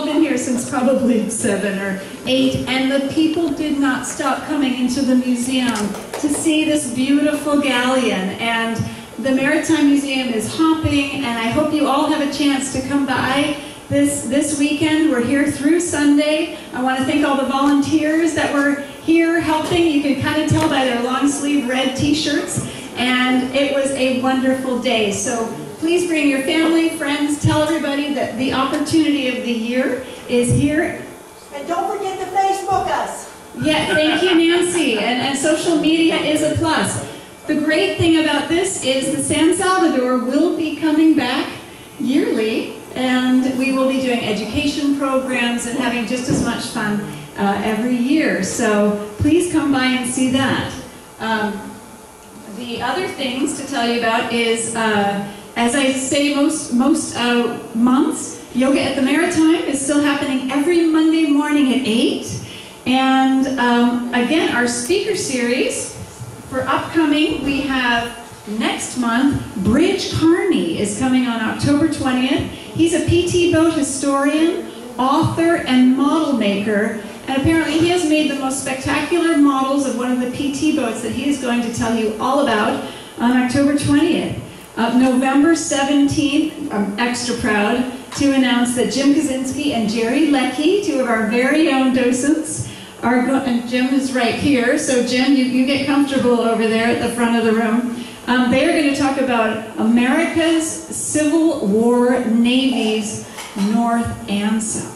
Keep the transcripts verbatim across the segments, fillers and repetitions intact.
been here since probably seven or eight, and the people did not stop coming into the museum to see this beautiful galleon. And the Maritime Museum is hopping, and I hope you all have a chance to come by this, this weekend. We're here through Sunday. I want to thank all the volunteers that were here helping. You can kind of tell by their long sleeve red t-shirts, and it was a wonderful day. So please bring your family, friends, tell everybody that the opportunity of the year is here. And don't forget to Facebook us. Yeah, thank you, Nancy. And, and social media is a plus. The great thing about this is the San Salvador will be coming back yearly, and we will be doing education programs and having just as much fun uh, every year. So please come by and see that. Um, the other things to tell you about is, uh, as I say most, most uh, months, Yoga at the Maritime is still happening every Monday morning at eight. And um, again, our speaker series for upcoming, we have next month, Bridge Carney is coming on October twentieth. He's a P T boat historian, author, and model maker. And apparently he has made the most spectacular models of one of the P T boats that he is going to tell you all about on October twentieth. Uh, November seventeenth, I'm extra proud to announce that Jim Kaczynski and Jerry Leckie, two of our very own docents, are go and Jim is right here, so Jim, you, you get comfortable over there at the front of the room. Um, they are going to talk about America's Civil War navies, North and South.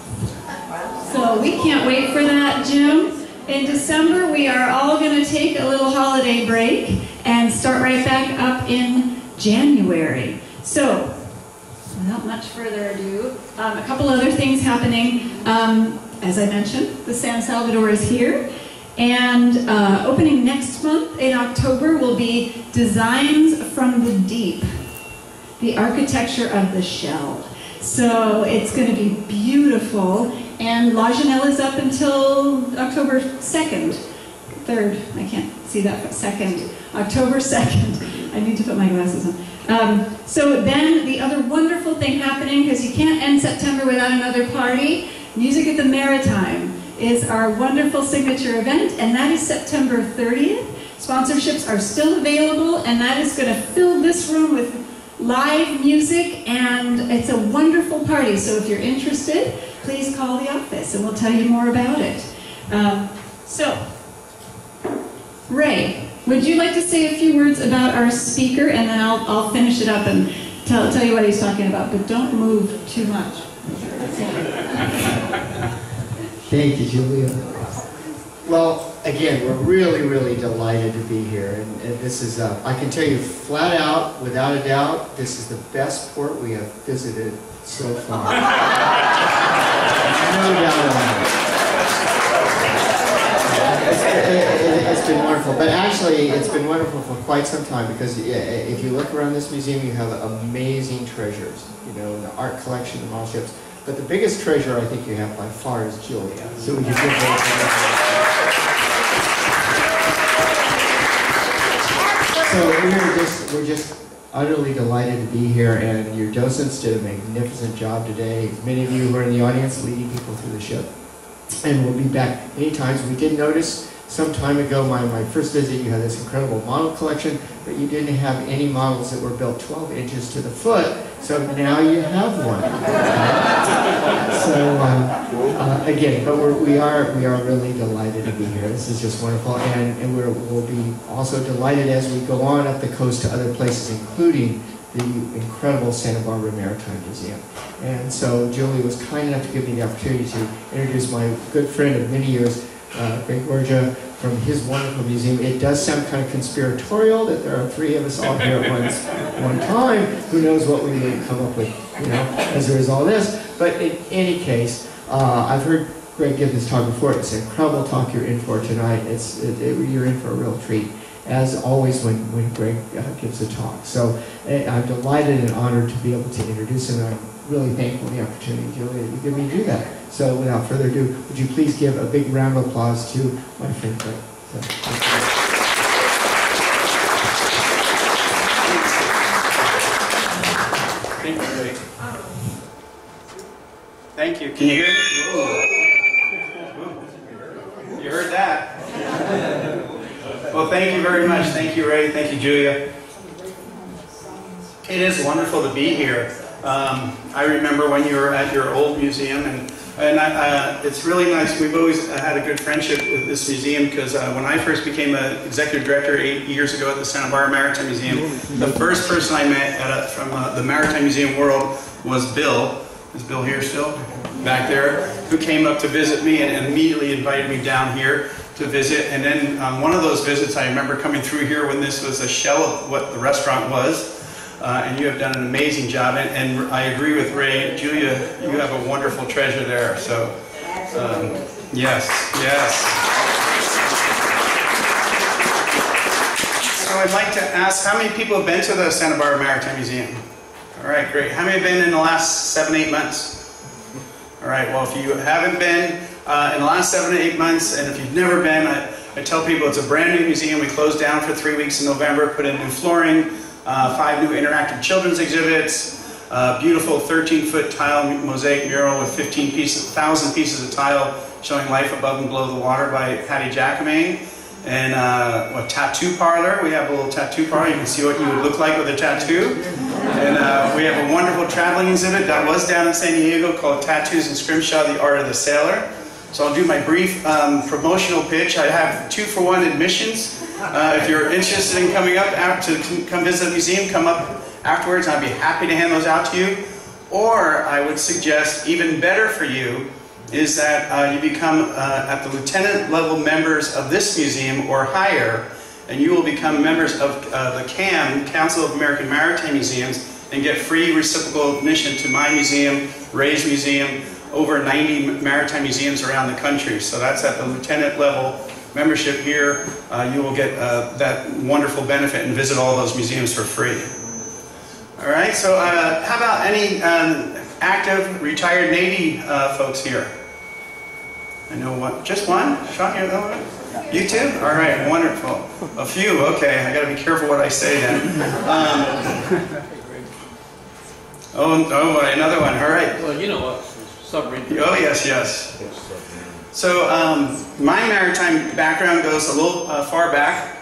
So we can't wait for that, Jim. In December, we are all going to take a little holiday break and start right back up in January. So, without much further ado, um, a couple other things happening. Um, as I mentioned, the San Salvador is here. And uh, opening next month in October will be Designs from the Deep, the architecture of the shell. So it's going to be beautiful. And La Janelle is up until October second, third, I can't see that, but second, October second. I need to put my glasses on. Um, so then the other wonderful thing happening, because you can't end September without another party, Music at the Maritime is our wonderful signature event, and that is September thirtieth. Sponsorships are still available, and that is going to fill this room with live music, and it's a wonderful party. So if you're interested, please call the office, and we'll tell you more about it. Um, so, Ray, would you like to say a few words about our speaker, and then I'll, I'll finish it up and tell, tell you what he's talking about, but don't move too much. Thank you, Julia. Well, again, we're really, really delighted to be here, and, and this is, uh, I can tell you flat out, without a doubt, this is the best port we have visited so far. No doubt about it. It's, it, it, it's been wonderful, but actually it's been wonderful for quite some time, because if you look around this museum, you have amazing treasures, you know, the art collection, the model ships. But the biggest treasure I think you have by far is Julia. So we can give her So we're just we're just utterly delighted to be here, and your docents did a magnificent job today. Many of you who are in the audience leading people through the ship. And we'll be back many times. We did notice some time ago, my, my first visit, you had this incredible model collection, but you didn't have any models that were built twelve inches to the foot, so now you have one. so, um, uh, again, but we're, we, are, we are really delighted to be here. This is just wonderful, and, and we're, we'll be also delighted as we go on up the coast to other places, including the incredible Santa Barbara Maritime Museum. And so Julie was kind enough to give me the opportunity to introduce my good friend of many years, uh, Greg Gorga, from his wonderful museum. It does sound kind of conspiratorial that there are three of us all here at once, one time. Who knows what we may come up with, you know, as there is all this. But in any case, uh, I've heard Greg give this talk before. It's an incredible talk you're in for tonight. It's, it, it, you're in for a real treat, as always when, when Greg uh, gives a talk. So uh, I'm delighted and honored to be able to introduce him, and I'm really thankful for the opportunity, Julia, that you give me to do that. So without further ado, would you please give a big round of applause to my friend Greg. So, thank you, Greg. Thank you. Can you hear me? You heard that? Well, thank you very much. Thank you, Ray. Thank you, Julia. It is wonderful to be here. Um, I remember when you were at your old museum, and, and I, uh, it's really nice. We've always had a good friendship with this museum because uh, when I first became an executive director eight years ago at the Santa Barbara Maritime Museum, the first person I met at a, from uh, the Maritime Museum world was Bill. Is Bill here still? Back there, who came up to visit me and immediately invited me down here to visit. And then um, one of those visits, I remember coming through here when this was a shell of what the restaurant was. Uh, and you have done an amazing job, and, and I agree with Ray. Julia, you have a wonderful treasure there. So, um, yes, yes. So I'd like to ask, how many people have been to the Santa Barbara Maritime Museum? All right, great. How many have been in the last seven, eight months? All right, well, if you haven't been uh, in the last seven, eight months, and if you've never been, I, I tell people it's a brand new museum. We closed down for three weeks in November, put in new flooring, Uh, five new interactive children's exhibits, uh, beautiful thirteen foot tile mosaic mural with fifteen pieces, one thousand pieces of tile showing life above and below the water by Patty Jacquemain, and uh, a tattoo parlor. We have a little tattoo parlor. You can see what you would look like with a tattoo. And uh, we have a wonderful traveling exhibit that was down in San Diego called Tattoos and Scrimshaw, the Art of the Sailor. So I'll do my brief um, promotional pitch. I have two for one admissions. Uh, if you're interested in coming up to come visit the museum, come up afterwards. I'd be happy to hand those out to you. Or I would suggest, even better for you, is that uh, you become uh, at the lieutenant level members of this museum or higher, and you will become members of uh, the C A M, Council of American Maritime Museums, and get free reciprocal admission to my museum, Ray's museum, over ninety maritime museums around the country. So that's at the lieutenant level membership here. Uh, you will get uh, that wonderful benefit and visit all those museums for free. All right, so uh, how about any um, active retired Navy uh, folks here? I know one, just one? Sean, you know one? You too? All right, wonderful. A few, okay, I gotta be careful what I say then. Um, oh, oh, another one, all right. Well, you know what, submarine. Oh, yes, yes. So um, my maritime background goes a little uh, far back.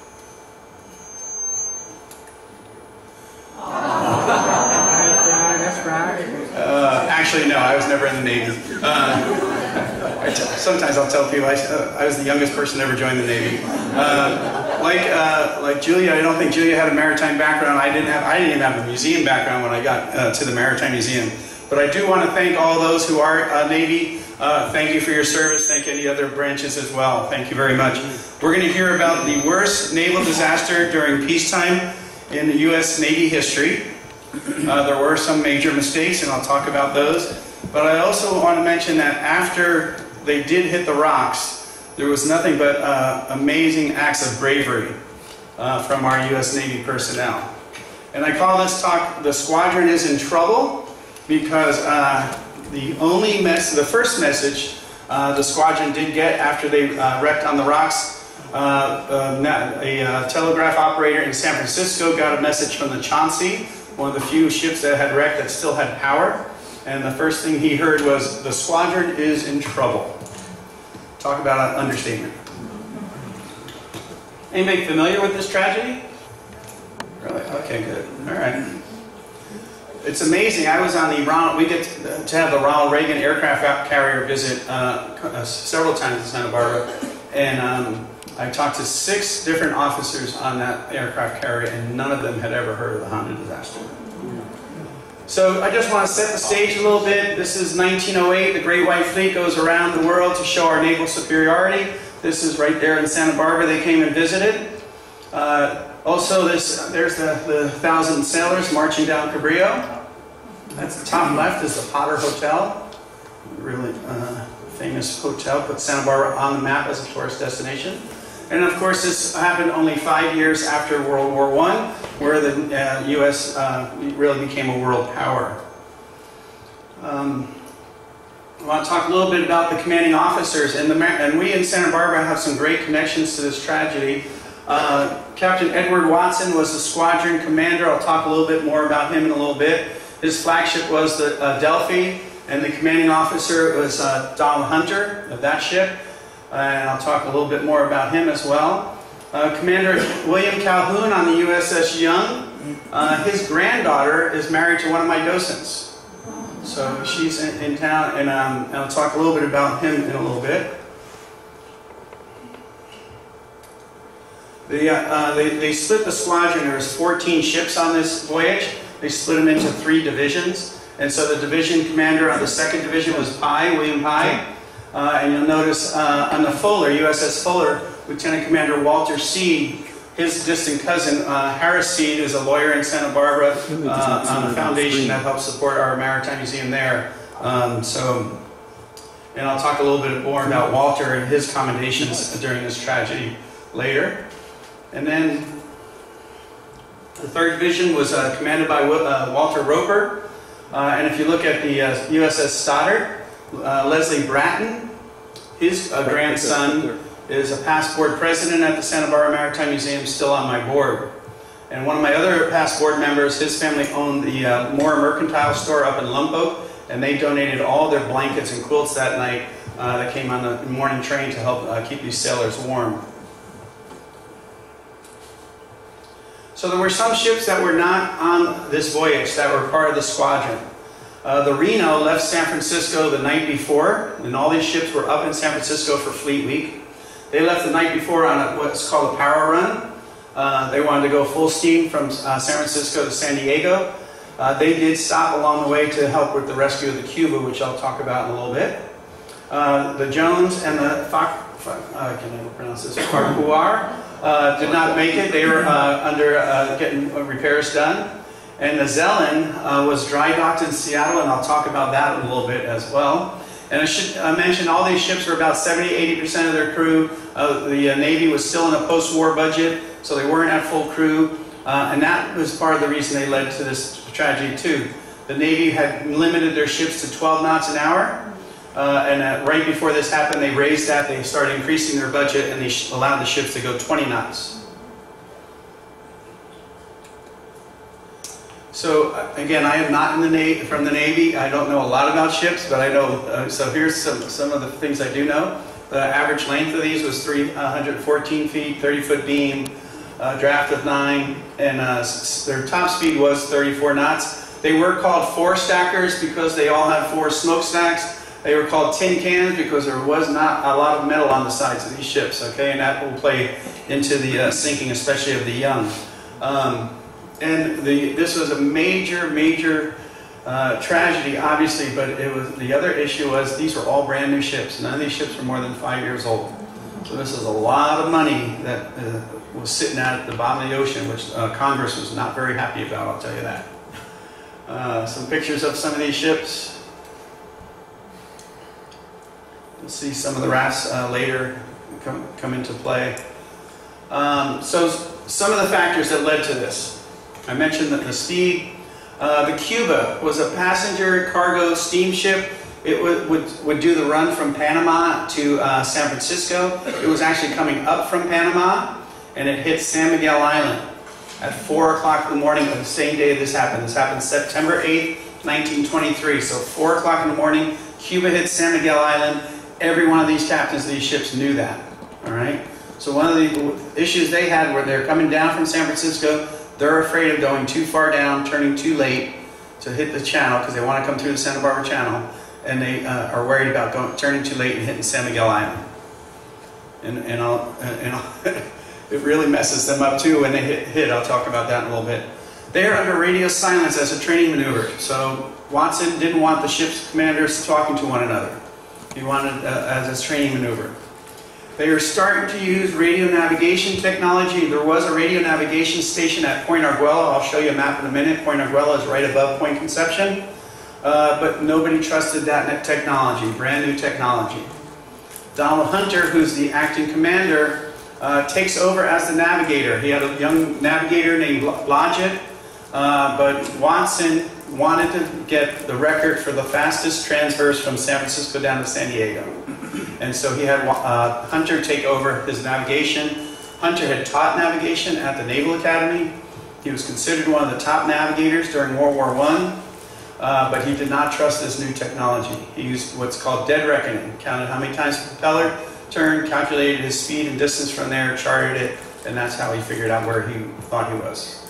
That's right. Uh, actually, no, I was never in the Navy. Uh, I t sometimes I'll tell people I, uh, I was the youngest person to ever join the Navy. Uh, like uh, like Julia, I don't think Julia had a maritime background. I didn't have. I didn't even have a museum background when I got uh, to the Maritime Museum. But I do want to thank all those who are uh, Navy. Uh, thank you for your service. Thank any other branches as well. Thank you very much. We're going to hear about the worst naval disaster during peacetime in the U S Navy history. Uh, there were some major mistakes, and I'll talk about those. But I also want to mention that after they did hit the rocks, there was nothing but uh, amazing acts of bravery uh, from our U S Navy personnel. And I call this talk, "The Squadron is in Trouble," because uh, the only mess, the first message uh, the squadron did get after they uh, wrecked on the rocks, uh, uh, a uh, telegraph operator in San Francisco got a message from the Chauncey, one of the few ships that had wrecked that still had power. And the first thing he heard was, "The squadron is in trouble." Talk about an understatement. Anybody familiar with this tragedy? Really? Okay, good. All right. It's amazing. I was on the Ronald, we get to, to have the Ronald Reagan aircraft carrier visit uh, several times in Santa Barbara, and um, I talked to six different officers on that aircraft carrier, and none of them had ever heard of the Honda disaster. So I just want to set the stage a little bit. This is nineteen oh eight. The Great White Fleet goes around the world to show our naval superiority. This is right there in Santa Barbara. They came and visited. Uh, also, this, there's the, the thousand sailors marching down Cabrillo. That's the top left is the Potter Hotel. Really uh, famous hotel, put Santa Barbara on the map as a tourist destination. And of course, this happened only five years after World War One, where the uh, U S uh, really became a world power. Um, I want to talk a little bit about the commanding officers, and, the, and we in Santa Barbara have some great connections to this tragedy. Uh, Captain Edward Watson was the squadron commander. I'll talk a little bit more about him in a little bit. His flagship was the uh, Delphi, And the commanding officer was uh, Donald Hunter of that ship. Uh, and I'll talk a little bit more about him as well. Uh, Commander William Calhoun on the U S S Young. Uh, his granddaughter is married to one of my docents. So she's in, in town, and, um, and I'll talk a little bit about him in a little bit. The, uh, uh, they, they split the squadron. There was fourteen ships on this voyage. They split them into three divisions. And so the division commander on the second division was Pye, William Pye. Uh, and you'll notice uh, on the Fuller, U S S Fuller, Lieutenant Commander Walter Seed, his distant cousin, uh, Harris Seed, is a lawyer in Santa Barbara uh, on a foundation that helps support our Maritime Museum there. Um, so, and I'll talk a little bit more about Walter and his commendations during this tragedy later. And then the third division was uh, commanded by uh, Walter Roper. Uh, and if you look at the uh, U S S Stoddard, uh, Leslie Bratton, his uh, grandson is a past board president at the Santa Barbara Maritime Museum, still on my board. And one of my other past board members, his family owned the uh, Moore Mercantile Store up in Lompoc, and they donated all their blankets and quilts that night uh, that came on the morning train to help uh, keep these sailors warm. So there were some ships that were not on this voyage that were part of the squadron. Uh, the Reno left San Francisco the night before, and all these ships were up in San Francisco for Fleet Week. They left the night before on a, what's called a power run. Uh, they wanted to go full steam from uh, San Francisco to San Diego. Uh, they did stop along the way to help with the rescue of the Cuba, which I'll talk about in a little bit. Uh, the Jones and the Foc, uh, I can never pronounce this, Farquhar, uh, did not make it. They were uh, under uh, getting repairs done. And the Zelen uh, was dry docked in Seattle, and I'll talk about that in a little bit as well. And I should uh, mention all these ships were about seventy to eighty percent of their crew. Uh, the uh, Navy was still in a post-war budget, so they weren't at full crew. Uh, and that was part of the reason they led to this tragedy too. The Navy had limited their ships to twelve knots an hour. Uh, and uh, right before this happened, they raised that. They started increasing their budget, and they allowed the ships to go twenty knots. So again, I am not in the Navy, from the Navy. I don't know a lot about ships, but I know. Uh, so here's some some of the things I do know. The average length of these was three hundred fourteen feet, thirty foot beam, uh, draft of nine, and uh, their top speed was thirty-four knots. They were called four stackers because they all had four smokestacks. They were called tin cans because there was not a lot of metal on the sides of these ships. Okay, and that will play into the uh, sinking, especially of the young. Um, And the, this was a major, major uh, tragedy, obviously, but it was, the other issue was these were all brand new ships. None of these ships were more than five years old. So this is a lot of money that uh, was sitting out at the bottom of the ocean, which uh, Congress was not very happy about, I'll tell you that. Uh, some pictures of some of these ships. You'll see some of the rafts uh, later come, come into play. Um, so some of the factors that led to this. I mentioned that the speed. Uh, the Cuba was a passenger cargo steamship. It would, would, would do the run from Panama to uh, San Francisco. It was actually coming up from Panama, and it hit San Miguel Island at four o'clock in the morning of the same day this happened. This happened September eighth, nineteen twenty-three. So four o'clock in the morning, Cuba hit San Miguel Island. Every one of these captains of these ships knew that. All right. So one of the issues they had were they're coming down from San Francisco. They're afraid of going too far down, turning too late to hit the channel because they want to come through the Santa Barbara Channel, and they uh, are worried about going, turning too late and hitting San Miguel Island. And, and, I'll, and I'll it really messes them up too when they hit, hit. I'll talk about that in a little bit. They are under radio silence as a training maneuver. So Watson didn't want the ship's commanders talking to one another. He wanted uh, as a training maneuver. They are starting to use radio navigation technology. There was a radio navigation station at Point Arguella. I'll show you a map in a minute. Point Arguella is right above Point Conception. Uh, but nobody trusted that technology, brand new technology. Donald Hunter, who's the acting commander, uh, takes over as the navigator. He had a young navigator named Blodgett, uh, but Watson wanted to get the record for the fastest transverse from San Francisco down to San Diego. And so he had uh, Hunter take over his navigation. Hunter had taught navigation at the Naval Academy. He was considered one of the top navigators during World War One. uh, but he did not trust this new technology. He used what's called dead reckoning, counted how many times the propeller turned, calculated his speed and distance from there, charted it, and that's how he figured out where he thought he was.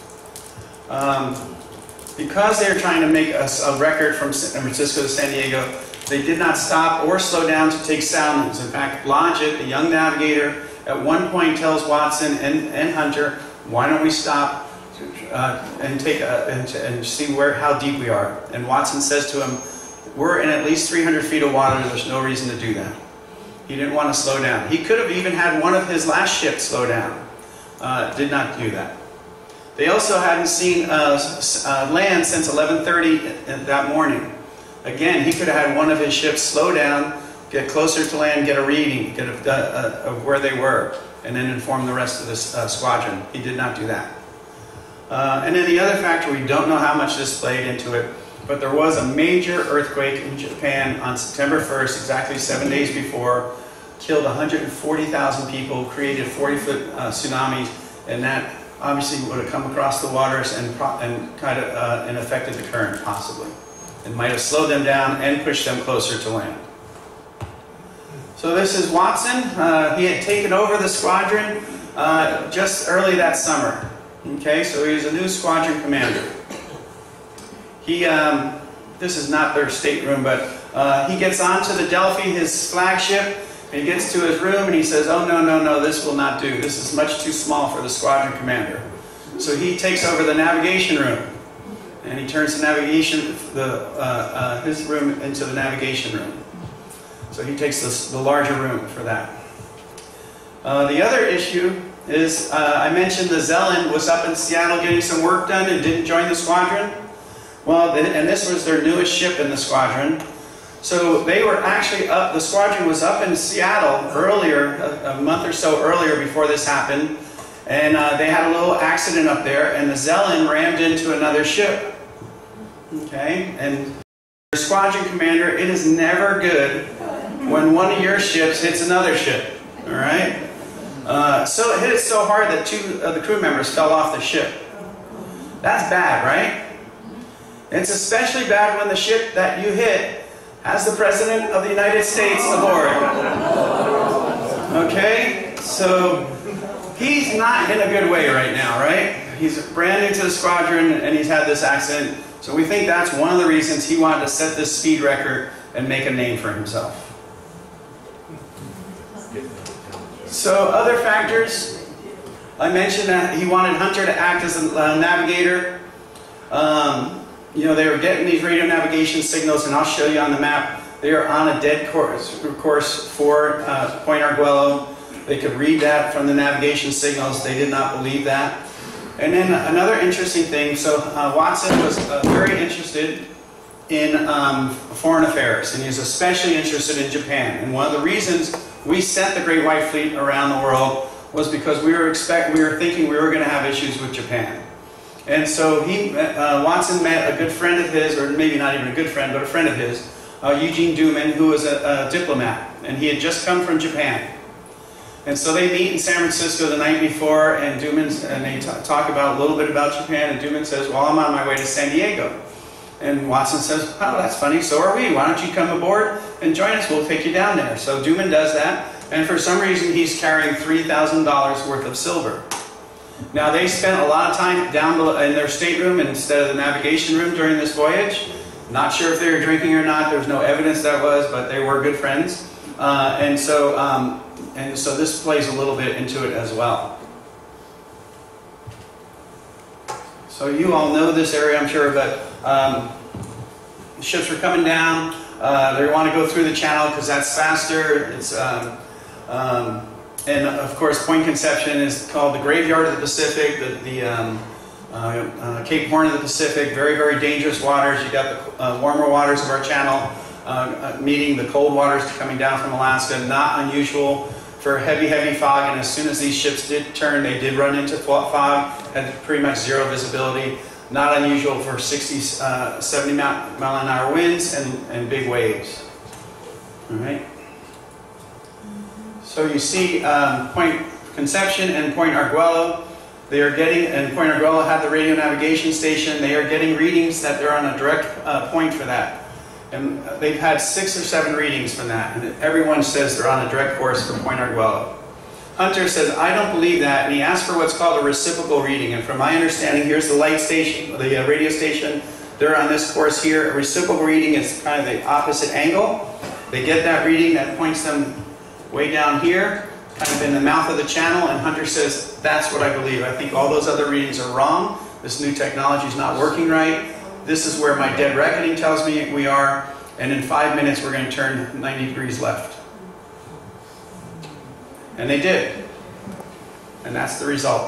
Um, because they were trying to make a, a record from San Francisco to San Diego, they did not stop or slow down to take soundings. In fact, Blodgett, the young navigator, at one point tells Watson and, and Hunter, why don't we stop uh, and take a, and, and see where how deep we are? And Watson says to him, we're in at least three hundred feet of water, there's no reason to do that. He didn't want to slow down. He could have even had one of his last ships slow down. Uh, did not do that. They also hadn't seen uh, uh, land since eleven thirty that morning. Again, he could have had one of his ships slow down, get closer to land, get a reading get a, uh, of where they were, and then inform the rest of this uh, squadron. He did not do that. Uh, and then the other factor, we don't know how much this played into it, but there was a major earthquake in Japan on September first, exactly seven days before, killed one hundred forty thousand people, created forty foot uh, tsunamis, and that obviously would have come across the waters and, pro and kind of uh, and affected the current, possibly. It might have slowed them down and pushed them closer to land. So this is Watson. Uh, he had taken over the squadron uh, just early that summer. Okay, so he was a new squadron commander. He, um, this is not their stateroom, but uh, he gets onto the Delphi, his flagship, and he gets to his room and he says, oh no, no, no, this will not do. This is much too small for the squadron commander. So he takes over the navigation room. And he turns the navigation, the, uh, uh, his room into the navigation room. So he takes this, the larger room for that. Uh, the other issue is, uh, I mentioned the Zelen was up in Seattle getting some work done and didn't join the squadron. Well, and this was their newest ship in the squadron. So they were actually up, the squadron was up in Seattle earlier, a, a month or so earlier before this happened. And uh, they had a little accident up there, and the Zelen rammed into another ship. Okay, and your squadron commander, it is never good when one of your ships hits another ship. All right, uh, so it hit it so hard that two of the crew members fell off the ship. That's bad, right? It's especially bad when the ship that you hit has the President of the United States aboard. Okay, so he's not in a good way right now, right? He's brand new to the squadron and he's had this accident. So we think that's one of the reasons he wanted to set this speed record and make a name for himself. So other factors, I mentioned that he wanted Hunter to act as a uh, navigator. Um, you know, they were getting these radio navigation signals, and I'll show you on the map. They are on a dead course, course for uh, Point Arguello. They could read that from the navigation signals. They did not believe that. And then another interesting thing, so uh, Watson was uh, very interested in um, foreign affairs, and he was especially interested in Japan. And one of the reasons we sent the Great White Fleet around the world was because we were expect we were thinking we were going to have issues with Japan. And so he, uh, Watson met a good friend of his, or maybe not even a good friend, but a friend of his, uh, Eugene Duman, who was a, a diplomat, and he had just come from Japan. And so they meet in San Francisco the night before, and Duman, and they talk about a little bit about Japan, and Duman says, well, I'm on my way to San Diego. And Watson says, oh, that's funny, so are we. Why don't you come aboard and join us? We'll take you down there. So Duman does that, and for some reason he's carrying three thousand dollars worth of silver. Now they spent a lot of time down below in their stateroom instead of the navigation room during this voyage. Not sure if they were drinking or not. There's no evidence that was, but they were good friends. Uh, and so um, and so this plays a little bit into it as well. So you all know this area, I'm sure, but um, ships are coming down. Uh, they want to go through the channel because that's faster. It's um, um, and of course, Point Conception is called the graveyard of the Pacific, the, the um, uh, uh, Cape Horn of the Pacific. Very, very dangerous waters. You got the uh, warmer waters of our channel uh, uh, meeting the cold waters coming down from Alaska. Not unusual for heavy, heavy fog. And as soon as these ships did turn, they did run into fog. Had pretty much zero visibility. Not unusual for sixty, uh, seventy mile an hour winds and, and big waves. All right. So you see um, Point Conception and Point Arguello. They are getting, and Point Arguella had the radio navigation station, they are getting readings that they're on a direct uh, point for that. And they've had six or seven readings from that, and everyone says they're on a direct course for Point Arguella. Hunter says, I don't believe that, and he asked for what's called a reciprocal reading. And from my understanding, here's the light station, the uh, radio station. They're on this course here. A reciprocal reading is kind of the opposite angle. They get that reading that points them way down here, kind of in the mouth of the channel, and Hunter says, that's what I believe. I think all those other readings are wrong. This new technology is not working right. This is where my dead reckoning tells me we are, and in five minutes we're going to turn ninety degrees left. And they did. And that's the result.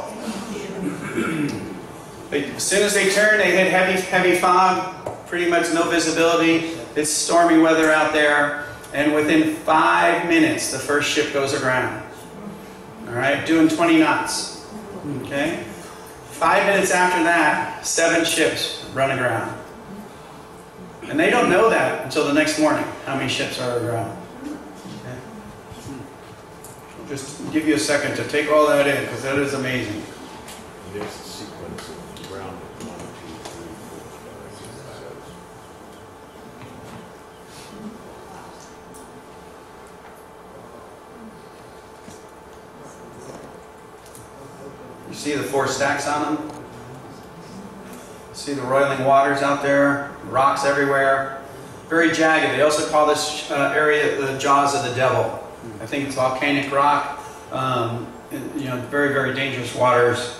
They, as soon as they turned, they hit heavy, heavy fog, pretty much no visibility. It's stormy weather out there. And within five minutes, the first ship goes aground. All right, doing twenty knots. Okay? Five minutes after that, seven ships run aground. And they don't know that until the next morning, how many ships are aground. Okay? I'll just give you a second to take all that in, because that is amazing. There's a sequence of ground one, two, three, four, five, six, seven. You see the four stacks on them? See the roiling waters out there, rocks everywhere, very jagged. They also call this uh, area the jaws of the devil. I think it's volcanic rock, um, and, you know, very, very dangerous waters.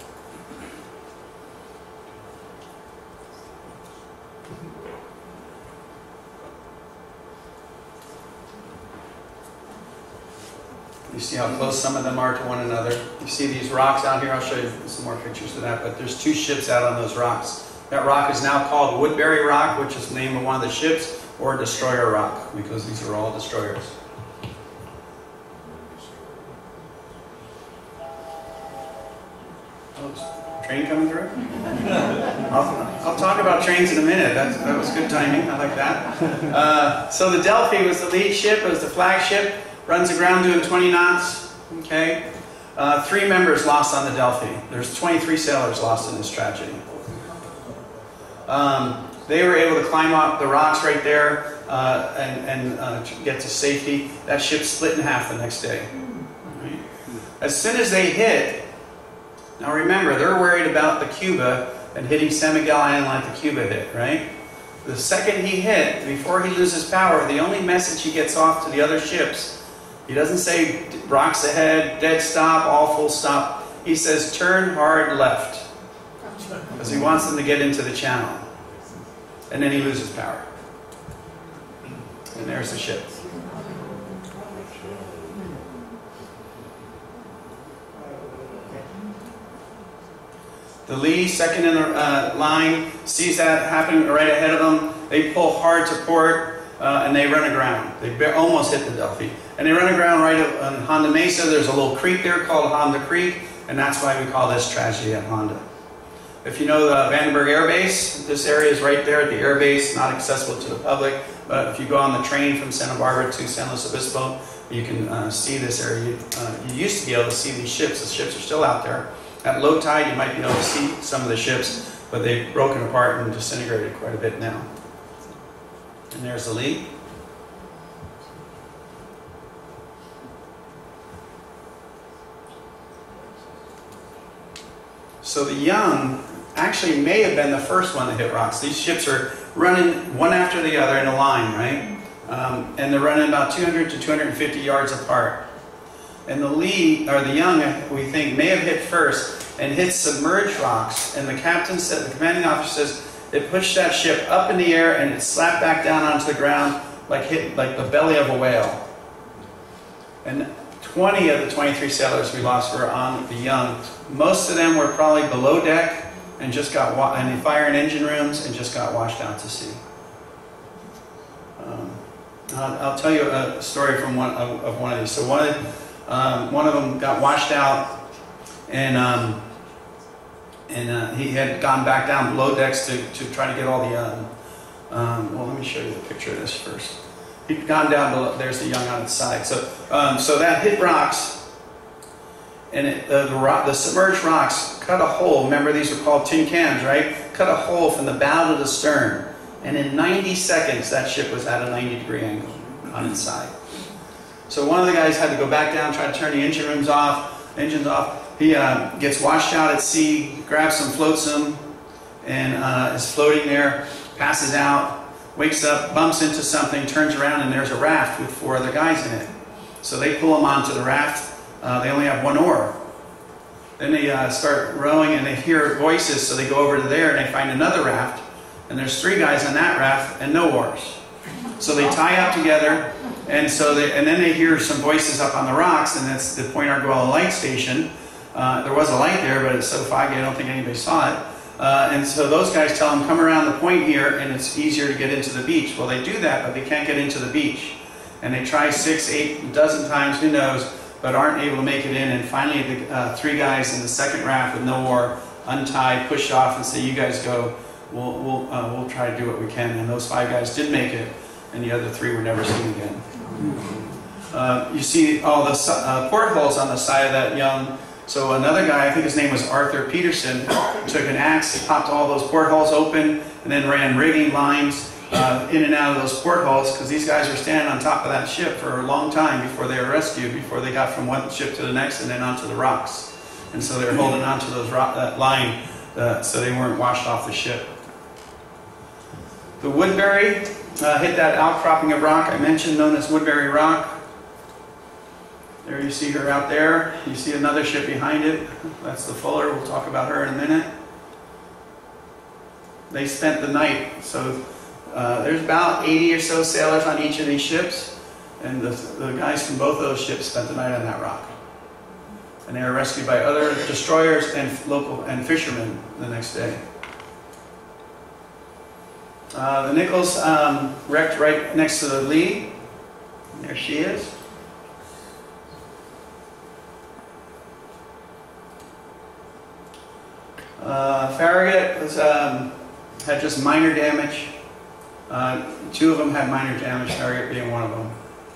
You see how close some of them are to one another. You see these rocks out here. I'll show you some more pictures of that. But there's two ships out on those rocks. That rock is now called Woodbury Rock, which is the name of one of the ships, or Destroyer Rock, because these are all destroyers. Oh, train coming through? I'll, I'll talk about trains in a minute. That's, that was good timing. I like that. Uh, so the Delphi was the lead ship. It was the flagship. Runs aground doing twenty knots, okay? Uh, three members lost on the Delphi. There's twenty-three sailors lost in this tragedy. Um, they were able to climb up the rocks right there uh, and, and uh, get to safety. That ship split in half the next day. Right? As soon as they hit, now remember, they're worried about the Cuba and hitting San Miguel Island like the Cuba hit, right? The second he hit, before he loses power, the only message he gets off to the other ships, he doesn't say rocks ahead, dead stop, all full stop. He says turn hard left, because he wants them to get into the channel. And then he loses power. And there's the ship. The lee, second in the uh, line, sees that happening right ahead of them. They pull hard to port, uh, and they run aground. They almost hit the Delphi. And they run aground right on Honda Mesa. There's a little creek there called Honda Creek, and that's why we call this tragedy at Honda. If you know the Vandenberg Air Base, this area is right there at the air base, not accessible to the public. But if you go on the train from Santa Barbara to San Luis Obispo, you can uh, see this area. Uh, you used to be able to see these ships. The ships are still out there. At low tide, you might be able to see some of the ships, but they've broken apart and disintegrated quite a bit now. And there's the lee. So the young actually may have been the first one to hit rocks. These ships are running one after the other in a line, right? Um, and they're running about two hundred to two hundred fifty yards apart. And the lee, or the young, we think, may have hit first and hit submerged rocks. And the captain said, the commanding officer says, it pushed that ship up in the air and it slapped back down onto the ground like hit like the belly of a whale. And twenty of the twenty-three sailors we lost were on the young. Most of them were probably below deck and just got wa and in fire and engine rooms and just got washed out to sea. Um, I'll, I'll tell you a story from one of, of one of these. So one of um, one of them got washed out, and um, and uh, he had gone back down below decks to to try to get all the. Um, um, well, let me show you the picture of this first. He'd gone down below. There's the young on its side. So um, so that hit rocks. and it, the, the, rock, the submerged rocks cut a hole. Remember, these are called tin cans, right? Cut a hole from the bow to the stern. And in ninety seconds, that ship was at a ninety degree angle on its side. So one of the guys had to go back down, try to turn the engine rooms off, engines off. He uh, gets washed out at sea, grabs some flotsam, and uh, is floating there, passes out, wakes up, bumps into something, turns around, and there's a raft with four other guys in it. So they pull him onto the raft. Uh, they only have one oar. Then they uh, start rowing, and they hear voices, so they go over to there, and they find another raft. And there's three guys on that raft and no oars. So they tie up together, and so they, and then they hear some voices up on the rocks, and that's the Point Arguella light station. Uh, there was a light there, but it's so foggy I don't think anybody saw it. Uh, and so those guys tell them, come around the point here, and it's easier to get into the beach. Well, they do that, but they can't get into the beach. And they try six, eight, a dozen times, who knows, but aren't able to make it in. And finally, the uh, three guys in the second raft with no oar untie, push off, and say, you guys go. We'll, we'll, uh, we'll try to do what we can. And those five guys did make it, and the other three were never seen again. Uh, you see all the uh, portholes on the side of that young. So another guy, I think his name was Arthur Peterson, took an axe, popped all those portholes open, and then ran rigging lines uh, in and out of those portholes, because these guys were standing on top of that ship for a long time before they were rescued, before they got from one ship to the next and then onto the rocks. And so they were holding onto those rock, that line uh, so they weren't washed off the ship. The Woodbury uh, hit that outcropping of rock I mentioned, known as Woodbury Rock. There you see her out there. You see another ship behind it. That's the Fuller. We'll talk about her in a minute. They spent the night. So uh, there's about eighty or so sailors on each of these ships. And the, the guys from both of those ships spent the night on that rock. And they were rescued by other destroyers and local and fishermen the next day. Uh, the Nichols um, wrecked right next to the Lee. There she is. Uh, Farragut was, um, had just minor damage. Uh, two of them had minor damage, Farragut being one of them.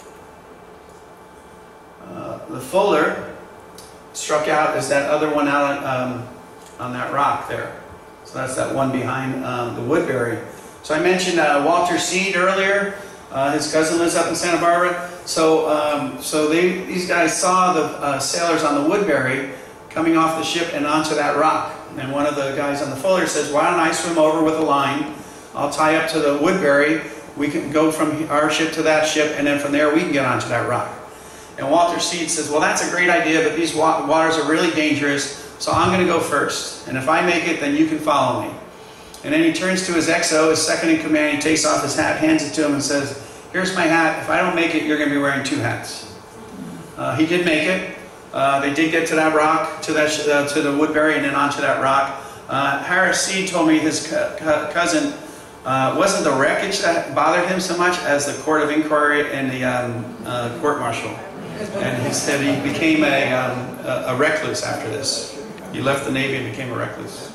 Uh, the Fuller struck out as that other one out um, on that rock there. So that's that one behind um, the Woodbury. So I mentioned uh, Walter Seed earlier. Uh, his cousin lives up in Santa Barbara. So, um, so they, these guys saw the uh, sailors on the Woodbury coming off the ship and onto that rock. And one of the guys on the Fuller says, why don't I swim over with a line? I'll tie up to the Woodbury. We can go from our ship to that ship, and then from there we can get onto that rock. And Walter Seed says, well, that's a great idea, but these wa waters are really dangerous, so I'm going to go first. And if I make it, then you can follow me. And then he turns to his X O, his second in command. He takes off his hat, hands it to him, and says, here's my hat. If I don't make it, you're going to be wearing two hats. Uh, he did make it. Uh, they did get to that rock, to, that sh uh, to the Woodbury, and then onto that rock. Uh, Harris Seed told me his co co cousin uh, wasn't the wreckage that bothered him so much as the court of inquiry and the um, uh, court-martial. And he said he became a, um, a, a recluse after this. He left the Navy and became a recluse.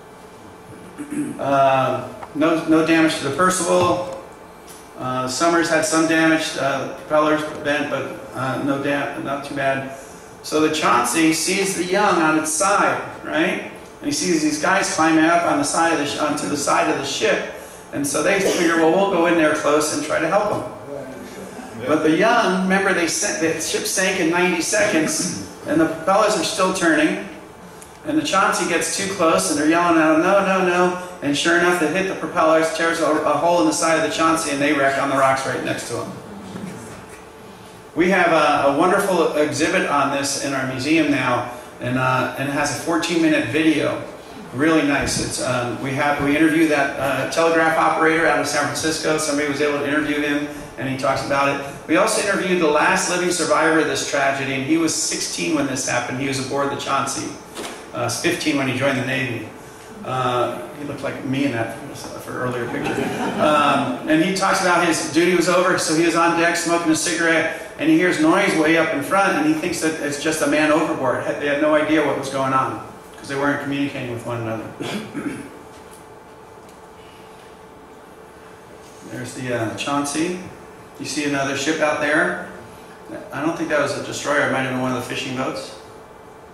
Uh, no, no damage to the Percival. Uh, Summers had some damage, uh, propellers bent, but uh, no dam not too bad. So the Chauncey sees the Young on its side, right? And he sees these guys climbing up on the side of the sh onto the side of the ship, and so they figure, well, we'll go in there close and try to help them. But the Young, remember, they sent, the ship sank in ninety seconds, and the propellers are still turning. And the Chauncey gets too close, and they're yelling at him, no, no, no. And sure enough, they hit the propellers, tears a, a hole in the side of the Chauncey, and they wreck on the rocks right next to them. We have a, a wonderful exhibit on this in our museum now, and, uh, and it has a fourteen minute video. Really nice. It's, um, we, have, we interviewed that uh, telegraph operator out of San Francisco. Somebody was able to interview him, and he talks about it. We also interviewed the last living survivor of this tragedy, and he was sixteen when this happened. He was aboard the Chauncey. Uh, fifteen when he joined the Navy. Uh, he looked like me in that for earlier picture. Um, and he talks about his duty was over, so he was on deck smoking a cigarette, and he hears noise way up in front, and he thinks that it's just a man overboard. They had no idea what was going on, because they weren't communicating with one another. There's the uh, Chauncey. You see another ship out there. I don't think that was a destroyer. It might have been one of the fishing boats.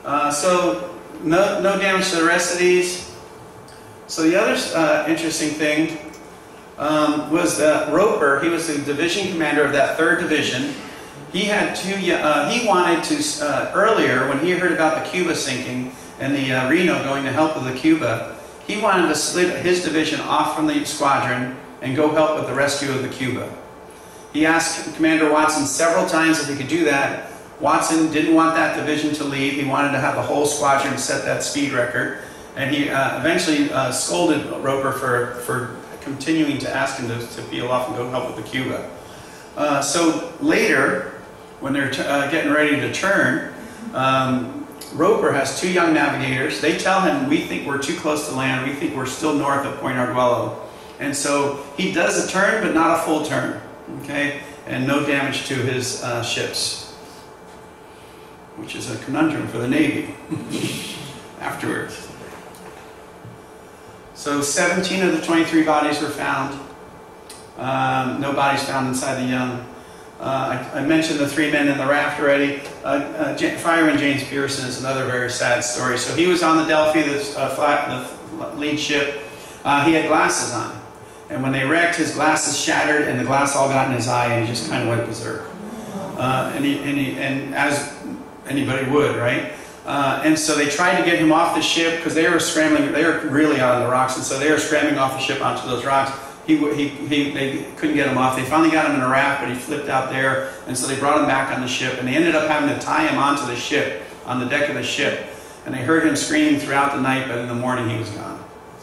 Uh, so no, no damage to the rest of these. So the other uh, interesting thing um, was that Roper, he was the division commander of that third division. He had two, uh, he wanted to, uh, earlier when he heard about the Cuba sinking and the uh, Reno going to help with the Cuba, he wanted to split his division off from the squadron and go help with the rescue of the Cuba. He asked Commander Watson several times if he could do that. Watson didn't want that division to leave. He wanted to have the whole squadron set that speed record. And he uh, eventually uh, scolded Roper for, for continuing to ask him to, to peel off and go help with the Cuba. Uh, so later, when they're t uh, getting ready to turn, um, Roper has two young navigators. They tell him, we think we're too close to land. We think we're still north of Point Arguello. And so he does a turn, but not a full turn. Okay? And no damage to his uh, ships, which is a conundrum for the Navy afterwards. So seventeen of the twenty-three bodies were found. Um, no bodies found inside the young. Uh, I, I mentioned the three men in the raft already. Uh, uh, Fireman James Pearson is another very sad story. So he was on the Delphi, the, uh, flat, the lead ship. Uh, he had glasses on. And when they wrecked, his glasses shattered and the glass all got in his eye and he just kind of went berserk. Uh, and, he, and, he, and as anybody would, right? Uh, and so they tried to get him off the ship because they were scrambling, they were really out on the rocks, and so they were scrambling off the ship onto those rocks. He, he, he, they couldn't get him off. They finally got him in a raft, but he flipped out there, and so they brought him back on the ship, and they ended up having to tie him onto the ship, on the deck of the ship. And they heard him screaming throughout the night, but in the morning he was gone.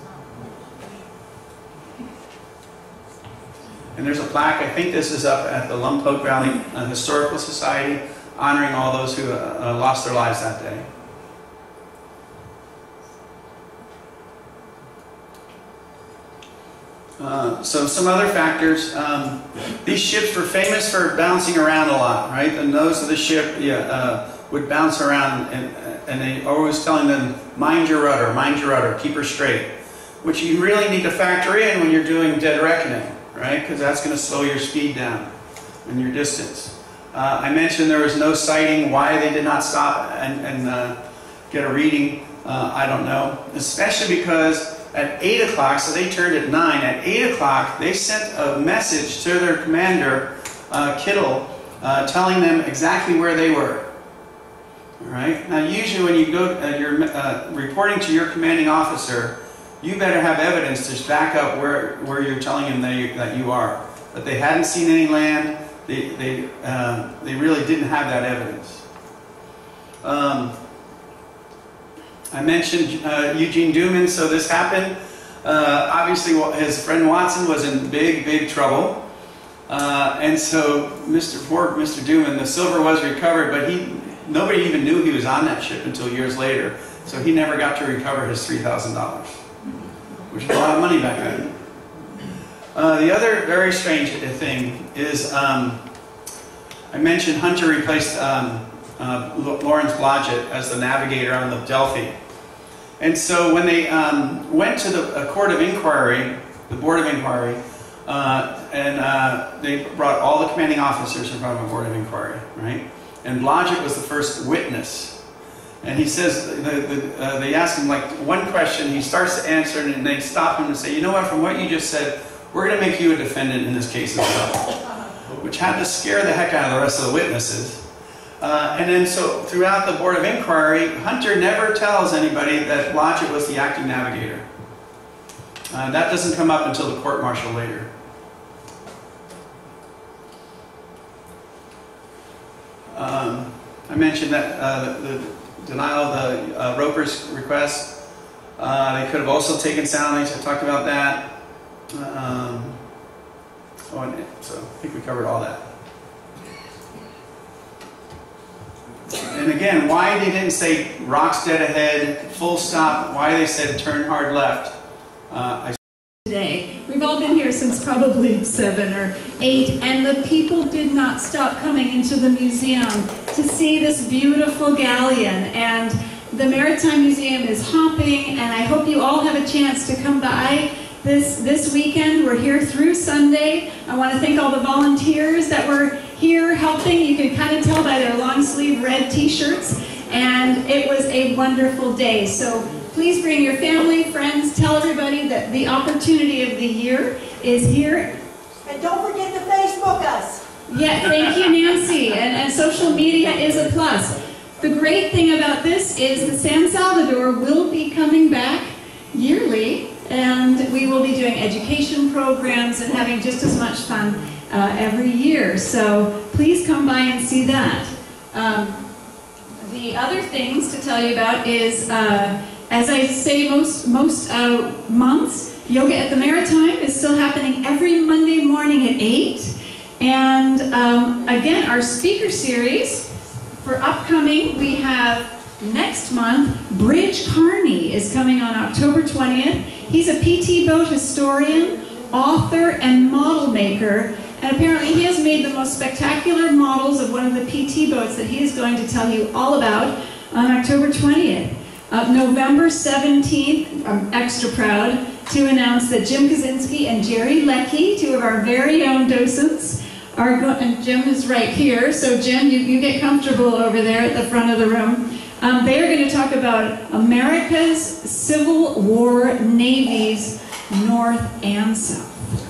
And there's a plaque, I think this is up at the Lompoc Valley uh, Historical Society, honoring all those who uh, uh, lost their lives that day. Uh, so some other factors, um, these ships were famous for bouncing around a lot, right? The nose of the ship yeah, uh, would bounce around, and, and they are always telling them, mind your rudder, mind your rudder, keep her straight, which you really need to factor in when you're doing dead reckoning, right? Because that's going to slow your speed down and your distance. Uh, I mentioned there was no sighting. Why they did not stop and, and uh, get a reading, uh, I don't know, especially because at eight o'clock, so they turned at nine, at eight o'clock they sent a message to their commander, uh, Kittle, uh, telling them exactly where they were. All right? Now usually when you go, uh, you're uh, reporting to your commanding officer, you better have evidence to back up where, where you're telling him that you, that you are. But they hadn't seen any land, they, they, uh, they really didn't have that evidence. Um, I mentioned uh, Eugene Duman, so this happened. Uh, obviously, his friend Watson was in big, big trouble. Uh, and so, Mister poor Mister Duman, the silver was recovered, but he, nobody even knew he was on that ship until years later. So he never got to recover his three thousand dollars, which was a lot of money back then. Uh, the other very strange thing is, um, I mentioned Hunter replaced um, uh, Lawrence Blodgett as the navigator on the Delphi. And so when they um, went to the uh, Court of Inquiry, the Board of Inquiry, uh, and uh, they brought all the commanding officers in front of a Board of Inquiry, right? And Blodgett was the first witness. And he says, the, the, uh, they ask him like one question, he starts to answer, and they stop him and say, you know what, from what you just said, we're going to make you a defendant in this case as well. Which had to scare the heck out of the rest of the witnesses. Uh, and then so throughout the Board of Inquiry, Hunter never tells anybody that Blodgett was the acting navigator. Uh, that doesn't come up until the court-martial later. Um, I mentioned that uh, the, the denial of the uh, Roper's request. Uh, they could have also taken soundings. I talked about that. Um, oh, and, so I think we covered all that. And again, why they didn't say rocks dead ahead, full stop, why they said turn hard left. Uh, I Today. We've all been here since probably seven or eight, and the people did not stop coming into the museum to see this beautiful galleon. And the Maritime Museum is hopping, and I hope you all have a chance to come by this, this weekend. We're here through Sunday. I want to thank all the volunteers that were here helping. You can kind of tell by their long sleeve red t-shirts. and it was a wonderful day. So please bring your family, friends, tell everybody that the opportunity of the year is here. And don't forget to Facebook us. Yeah, thank you, Nancy. And, and social media is a plus. The great thing about this is the San Salvador will be coming back yearly, and we will be doing education programs and having just as much fun uh, every year. So please come by and see that. Um, the other things to tell you about is, uh, as I say most, most uh, months, Yoga at the Maritime is still happening every Monday morning at eight. And um, again, our speaker series for upcoming, we have next month, Bridge Carney is coming on October twentieth. He's a P T boat historian, author, and model maker. And apparently he has made the most spectacular models of one of the P T boats that he is going to tell you all about on October twentieth. Uh, November seventeenth, I'm extra proud to announce that Jim Kaczynski and Jerry Leckie, two of our very own docents, are going, and Jim is right here, so Jim, you, you get comfortable over there at the front of the room. Um, they are going to talk about America's Civil War navies, North and South.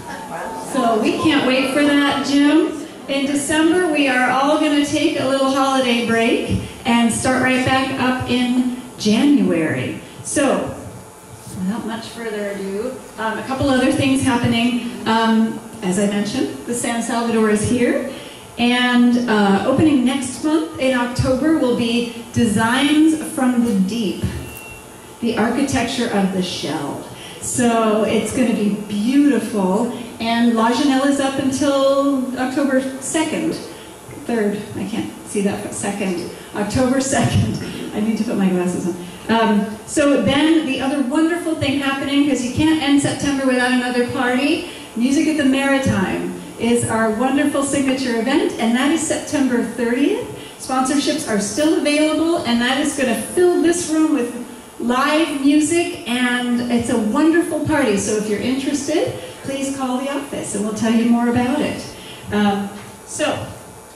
So we can't wait for that, Jim. In December, we are all going to take a little holiday break and start right back up in January. So, without much further ado, um, a couple other things happening. Um, as I mentioned, the San Salvador is here. And uh, opening next month in October will be Designs from the Deep, the architecture of the shell. So it's going to be beautiful. And La Janelle is up until October second, third, I can't see that, but second, October second. I need to put my glasses on. Um, so then the other wonderful thing happening, because you can't end September without another party, Music at the Maritime is our wonderful signature event, and that is September thirtieth. Sponsorships are still available, and that is going to fill this room with live music, and it's a wonderful party. So if you're interested, please call the office, and we'll tell you more about it. Um, so,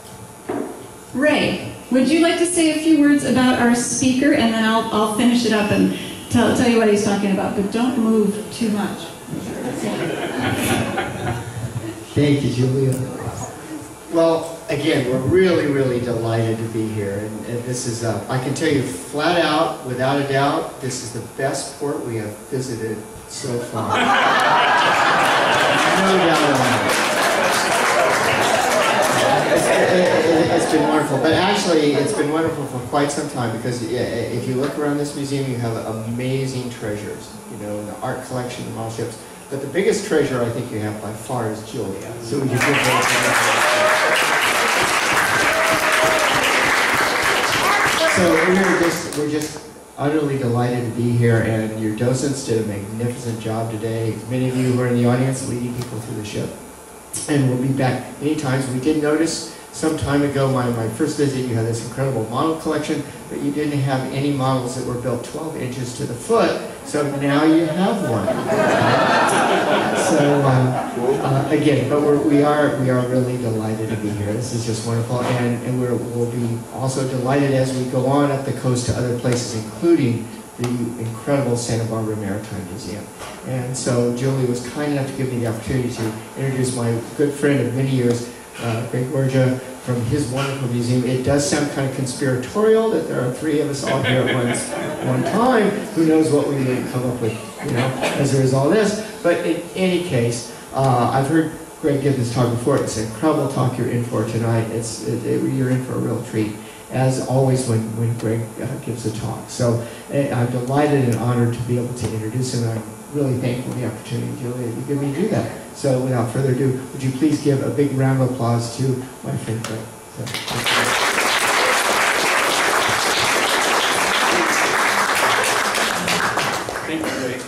Ray, would you like to say a few words about our speaker, and then I'll, I'll finish it up and tell, tell you what he's talking about, but don't move too much. Thank you, Julia. Well, again, we're really, really delighted to be here, and, and this is, uh, I can tell you flat out, without a doubt, this is the best port we have visited so far. No doubt about it. It's, it, it's been wonderful, but actually it's been wonderful for quite some time, because if you look around this museum, you have amazing treasures, you know, the art collection, the model ships. But the biggest treasure I think you have by far is Julia. So would you give her So we're just we're just utterly delighted to be here, and your docents did a magnificent job today. Many of you who are in the audience leading people through the ship. And we'll be back many times. We did notice some time ago, my, my first visit, you had this incredible model collection, but you didn't have any models that were built twelve inches to the foot, so now you have one. So, uh, uh, again, but we're, we, are, we are really delighted to be here. This is just wonderful, and, and we're, we'll be also delighted as we go on up the coast to other places, including the incredible Santa Barbara Maritime Museum. And so Julie was kind enough to give me the opportunity to introduce my good friend of many years, uh, Greg Gorga, from his wonderful museum. It does sound kind of conspiratorial that there are three of us all here at once, one time. Who knows what we would come up with, you know, as a result of this. But in any case, uh, I've heard Greg give this talk before. It's an incredible talk you're in for tonight. It's, it, it, you're in for a real treat, as always when, when Greg uh, gives a talk. So uh, I'm delighted and honored to be able to introduce him. I'm really thankful for the opportunity, Julia, you give me to do that. So without further ado, would you please give a big round of applause to my friend Greg. So, thank you, Greg.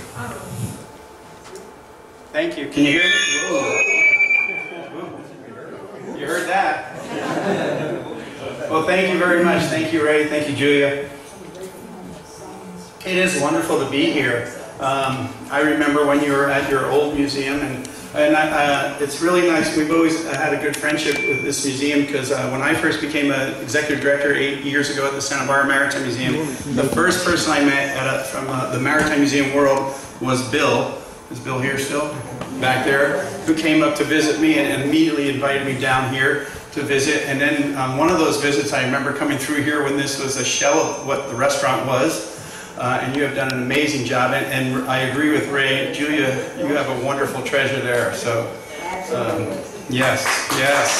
Thank you. Can you hear me? Whoa. You heard that? Well, thank you very much. Thank you, Ray. Thank you, Julia. It is wonderful to be here. Um, I remember when you were at your old museum, and, and I, uh, it's really nice. We've always had a good friendship with this museum because uh, when I first became an executive director eight years ago at the Santa Barbara Maritime Museum, the first person I met at a, from uh, the Maritime Museum world was Bill. Is Bill here still? Back there, who came up to visit me and immediately invited me down here to visit. And then um, one of those visits, I remember coming through here when this was a shell of what the restaurant was. Uh, and you have done an amazing job. And, and I agree with Ray. Julia, you have a wonderful treasure there. So, um, yes, yes.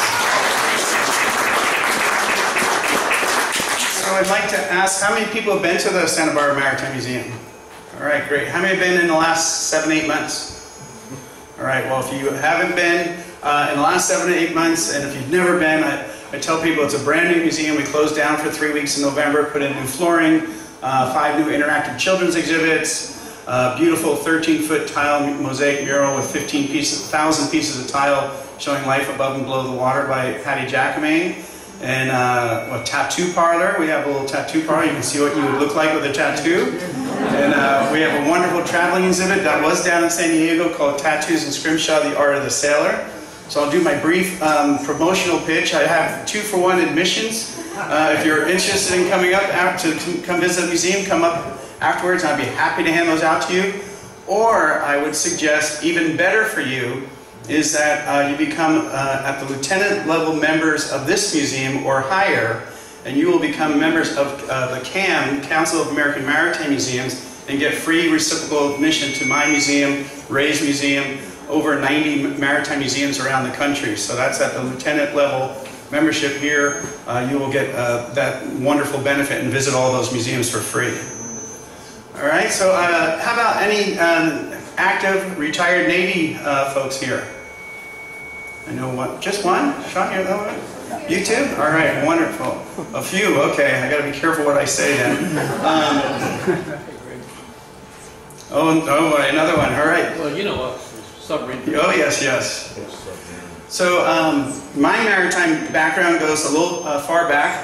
So I'd like to ask, how many people have been to the Santa Barbara Maritime Museum? All right, great. How many have been in the last seven, eight months? All right, well, if you haven't been uh, in the last seven to eight months, and if you've never been, I, I tell people it's a brand new museum. We closed down for three weeks in November, put in new flooring, uh, five new interactive children's exhibits, uh, beautiful thirteen foot tile mosaic mural with fifteen pieces, one thousand pieces of tile showing life above and below the water by Patty Jacquemain. And uh, a tattoo parlor. We have a little tattoo parlor. You can see what you would look like with a tattoo. And uh, we have a wonderful traveling exhibit that was down in San Diego called Tattoos and Scrimshaw, the Art of the Sailor. So I'll do my brief um, promotional pitch. I have two for one admissions. Uh, if you're interested in coming up to come visit the museum, come up afterwards. I'd be happy to hand those out to you. Or I would suggest, even better for you, is that uh, you become uh, at the lieutenant level members of this museum or higher, and you will become members of uh, the C A M, Council of American Maritime Museums, and get free reciprocal admission to my museum, Ray's museum, over ninety maritime museums around the country. So that's at the lieutenant level membership here. Uh, you will get uh, that wonderful benefit and visit all those museums for free. All right, so uh, how about any um, active retired Navy uh, folks here? I know one, just one? Sean, you're the one? You too? All right, wonderful. A few, okay. I got to be careful what I say then. Um, oh, oh, another one. All right. Well, you know what? Submarine. Oh, yes, yes. So um, my maritime background goes a little uh, far back.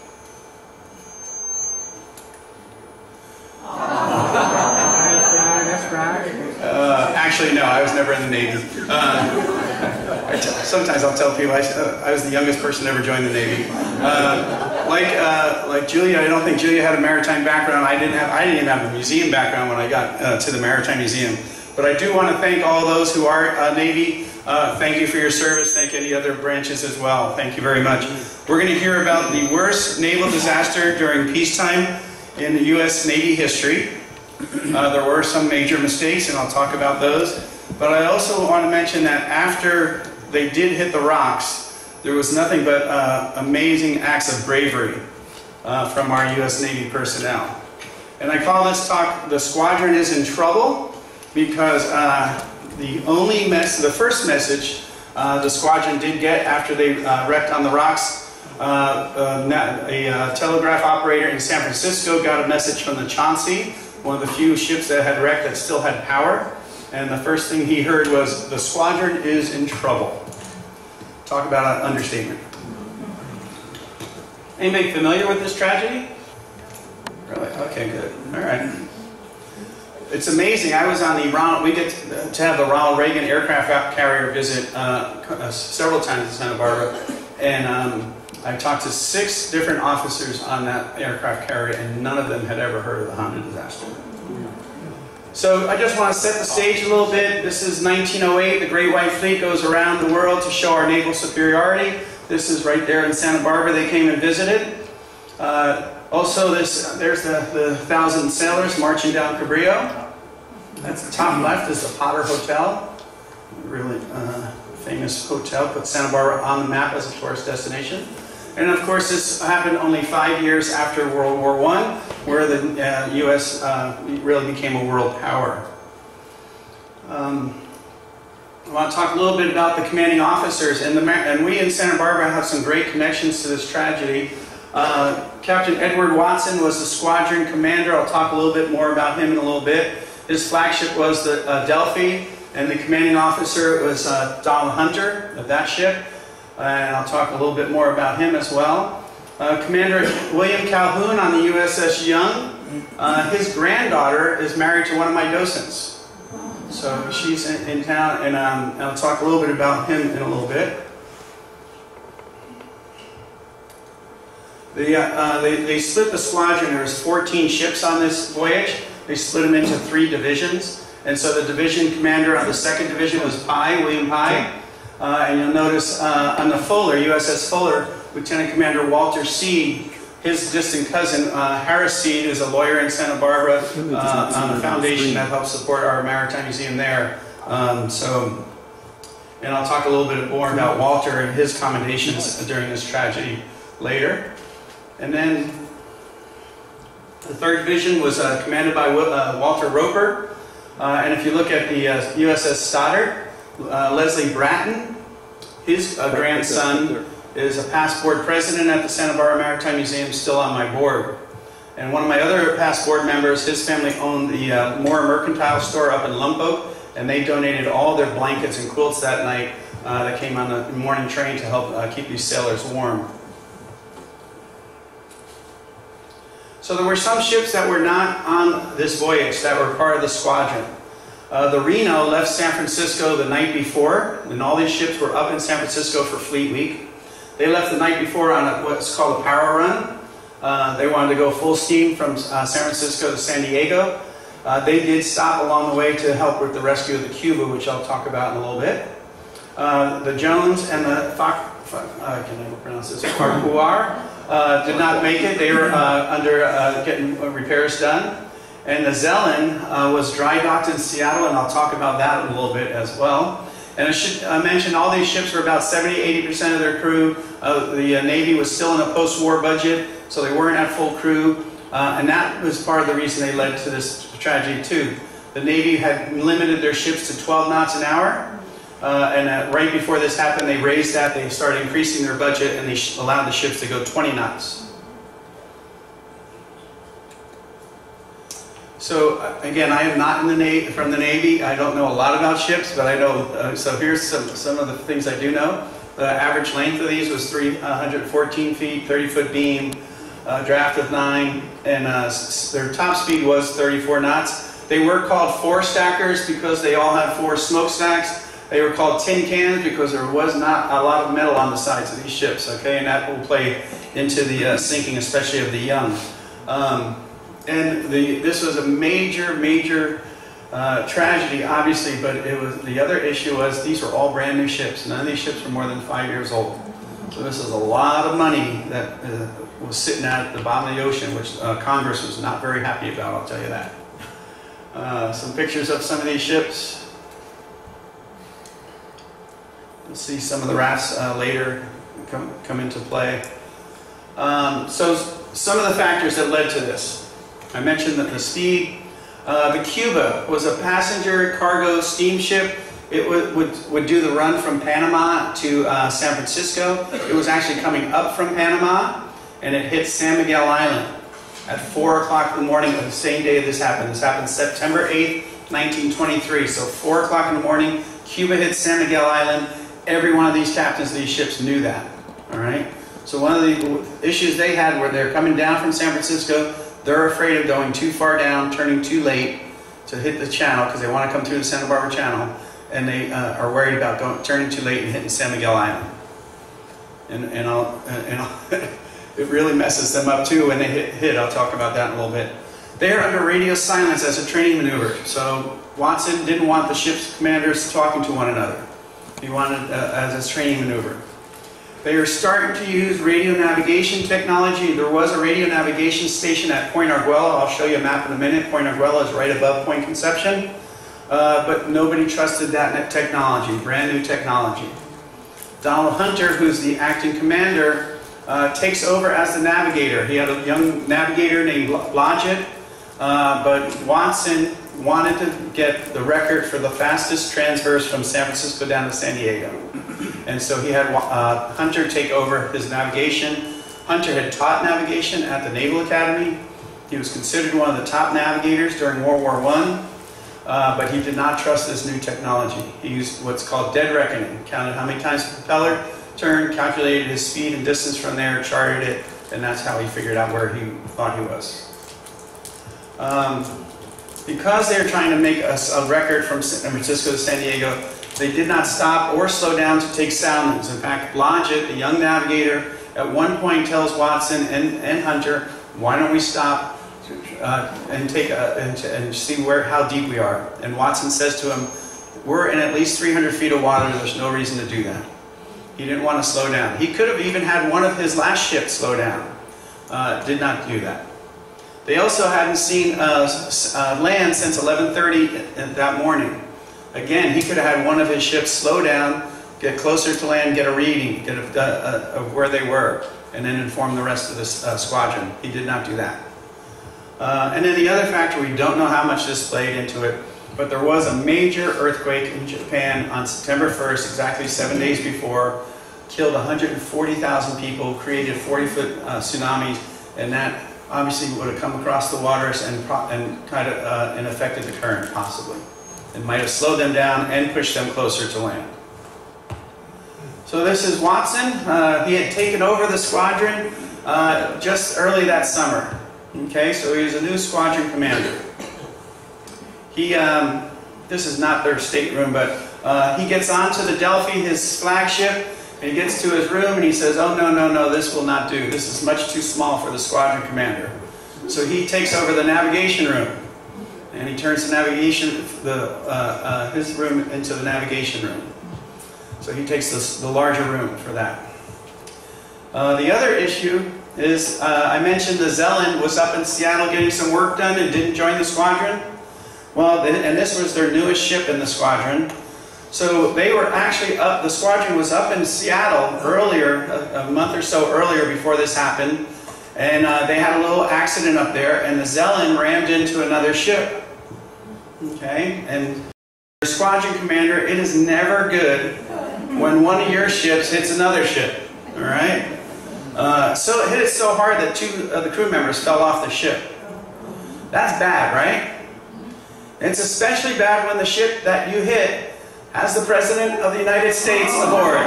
Uh, actually, no, I was never in the Navy. Uh, I t sometimes I'll tell people I, uh, I was the youngest person to ever join the Navy. Uh, like uh, like Julia, I don't think Julia had a maritime background. I didn't have. I didn't even have a museum background when I got uh, to the Maritime Museum. But I do want to thank all those who are uh, Navy. Uh, thank you for your service. Thank any other branches as well. Thank you very much. We're going to hear about the worst naval disaster during peacetime in the U S Navy history. Uh, there were some major mistakes, and I'll talk about those. But I also want to mention that after they did hit the rocks, there was nothing but uh, amazing acts of bravery uh, from our U S Navy personnel. And I call this talk, "The Squadron is in Trouble," because uh, the only mess, the first message uh, the squadron did get after they uh, wrecked on the rocks, uh, uh, a uh, telegraph operator in San Francisco got a message from the Chauncey, one of the few ships that had wrecked that still had power. And the first thing he heard was, "The squadron is in trouble." Talk about an understatement. Anybody familiar with this tragedy? Really? Okay, good. All right. It's amazing. I was on the Ronald, we get to have the Ronald Reagan aircraft carrier visit uh, several times in Santa Barbara. And um, I talked to six different officers on that aircraft carrier, and none of them had ever heard of the Honda disaster. So I just want to set the stage a little bit. This is nineteen oh eight. The Great White Fleet goes around the world to show our naval superiority. This is right there in Santa Barbara. They came and visited. Uh, also, this there's the, the thousand sailors marching down Cabrillo. That's the top left is the Potter Hotel. Really uh, famous hotel. Put Santa Barbara on the map as a tourist destination. And of course, this happened only five years after World War One, where the uh, U S uh, really became a world power. Um, I want to talk a little bit about the commanding officers, and, the, and we in Santa Barbara have some great connections to this tragedy. Uh, Captain Edward Watson was the squadron commander. I'll talk a little bit more about him in a little bit. His flagship was the uh, Delphi, and the commanding officer was uh, Donald Hunter of that ship. And I'll talk a little bit more about him as well. Uh, Commander William Calhoun on the U S S Young Uh, his granddaughter is married to one of my docents. So she's in, in town, and um, I'll talk a little bit about him in a little bit. The, uh, they, they split the squadron. There was fourteen ships on this voyage. They split them into three divisions. And so the division commander of the second division was Pye, William Pye. Uh, and you'll notice uh, on the Fuller, U S S Fuller, Lieutenant Commander Walter Seed, his distant cousin, uh, Harris Seed, is a lawyer in Santa Barbara uh, on the foundation that helps support our Maritime Museum there. Um, so, and I'll talk a little bit more about Walter and his commendations during this tragedy later. And then the third division was uh, commanded by uh, Walter Roper. Uh, and if you look at the uh, U S S Stoddard, uh, Leslie Bratton, his uh, grandson is a past board president at the Santa Barbara Maritime Museum, still on my board. And one of my other past board members, his family owned the uh, Moore Mercantile store up in Lumpo, and they donated all their blankets and quilts that night uh, that came on the morning train to help uh, keep these sailors warm. So there were some ships that were not on this voyage that were part of the squadron. Uh, the Reno left San Francisco the night before, and all these ships were up in San Francisco for Fleet Week. They left the night before on a, what's called a power run. Uh, they wanted to go full steam from uh, San Francisco to San Diego. Uh, they did stop along the way to help with the rescue of the Cuba, which I'll talk about in a little bit. Uh, the Jones and the Foc, uh, can I pronounce this? Farquhar uh, did not make it. They were uh, under uh, getting repairs done. And the Zelen uh, was dry docked in Seattle, and I'll talk about that in a little bit as well. And I should uh, mention all these ships were about seventy to eighty percent of their crew. Uh, the uh, Navy was still in a post-war budget, so they weren't at full crew. Uh, and that was part of the reason they led to this tragedy too. The Navy had limited their ships to twelve knots an hour. Uh, and uh, right before this happened, they raised that. They started increasing their budget, and they sh allowed the ships to go twenty knots. So again, I am not in the Navy, from the Navy. I don't know a lot about ships, but I know. Uh, so here's some some of the things I do know. The average length of these was three hundred fourteen feet, thirty foot beam, uh, draft of nine, and uh, their top speed was thirty-four knots. They were called four stackers because they all had four smokestacks. They were called tin cans because there was not a lot of metal on the sides of these ships. Okay, and that will play into the uh, sinking, especially of the young. Um, And the, this was a major, major uh, tragedy, obviously, but it was, the other issue was these were all brand new ships. None of these ships were more than five years old. So this is a lot of money that uh, was sitting at the bottom of the ocean, which uh, Congress was not very happy about, I'll tell you that. Uh, some pictures of some of these ships. You'll see some of the rafts uh, later come, come into play. Um, so some of the factors that led to this. I mentioned that the speed. Uh, the Cuba was a passenger cargo steamship. It would, would, would do the run from Panama to uh, San Francisco. It was actually coming up from Panama, and it hit San Miguel Island at four o'clock in the morning of the same day this happened. This happened September eighth, nineteen twenty-three. So four o'clock in the morning, Cuba hit San Miguel Island. Every one of these captains of these ships knew that. All right. So one of the issues they had were they're coming down from San Francisco. They're afraid of going too far down, turning too late to hit the channel because they want to come through the Santa Barbara Channel, and they uh, are worried about going, turning too late and hitting San Miguel Island. And, and, I'll, and I'll it really messes them up too when they hit, hit. I'll talk about that in a little bit. They are under radio silence as a training maneuver. So Watson didn't want the ship's commanders talking to one another. He wanted uh, as a training maneuver. They are starting to use radio navigation technology. There was a radio navigation station at Point Arguella. I'll show you a map in a minute. Point Arguella is right above Point Conception. Uh, but nobody trusted that technology, brand new technology. Donald Hunter, who's the acting commander, uh, takes over as the navigator. He had a young navigator named Blodgett, uh, but Watson wanted to get the record for the fastest transverse from San Francisco down to San Diego. And so he had uh, Hunter take over his navigation. Hunter had taught navigation at the Naval Academy. He was considered one of the top navigators during World War One, uh, but he did not trust this new technology. He used what's called dead reckoning, counted how many times the propeller turned, calculated his speed and distance from there, charted it, and that's how he figured out where he thought he was. Um, because they were trying to make a, a record from San Francisco to San Diego, they did not stop or slow down to take soundings. In fact, Blodgett, the young navigator, at one point tells Watson and, and Hunter, why don't we stop uh, and, take a, and, and see where, how deep we are. And Watson says to him, we're in at least three hundred feet of water, there's no reason to do that. He didn't want to slow down. He could have even had one of his last ships slow down. Uh, did not do that. They also hadn't seen uh, uh, land since eleven thirty that morning. Again, he could have had one of his ships slow down, get closer to land, get a reading get a, uh, of where they were, and then inform the rest of the uh, squadron. He did not do that. Uh, and then the other factor, we don't know how much this played into it, but there was a major earthquake in Japan on September first, exactly seven days before, killed one hundred forty thousand people, created forty foot uh, tsunamis, and that obviously would have come across the waters and, and kind of uh, and affected the current, possibly. It might have slowed them down and pushed them closer to land. So this is Watson. Uh, he had taken over the squadron uh, just early that summer. Okay, so he was a new squadron commander. He, um, this is not their stateroom, but uh, he gets onto the Delphi, his flagship, and he gets to his room and he says, oh no, no, no, this will not do. This is much too small for the squadron commander. So he takes over the navigation room and he turns the navigation, the, uh, uh, his room into the navigation room. So he takes this, the larger room for that. Uh, the other issue is, uh, I mentioned the Zeland was up in Seattle getting some work done and didn't join the squadron. Well, and this was their newest ship in the squadron. So they were actually up, the squadron was up in Seattle earlier, a, a month or so earlier before this happened. And uh, they had a little accident up there and the Zeland rammed into another ship. Okay, and the squadron commander, it is never good when one of your ships hits another ship, all right? Uh, so it hit it so hard that two of the crew members fell off the ship. That's bad, right? It's especially bad when the ship that you hit has the President of the United States aboard.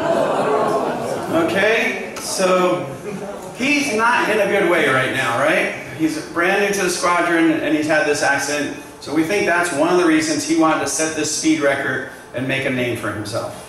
Okay? So he's not in a good way right now, right? He's brand new to the squadron and he's had this accident. So we think that's one of the reasons he wanted to set this speed record and make a name for himself.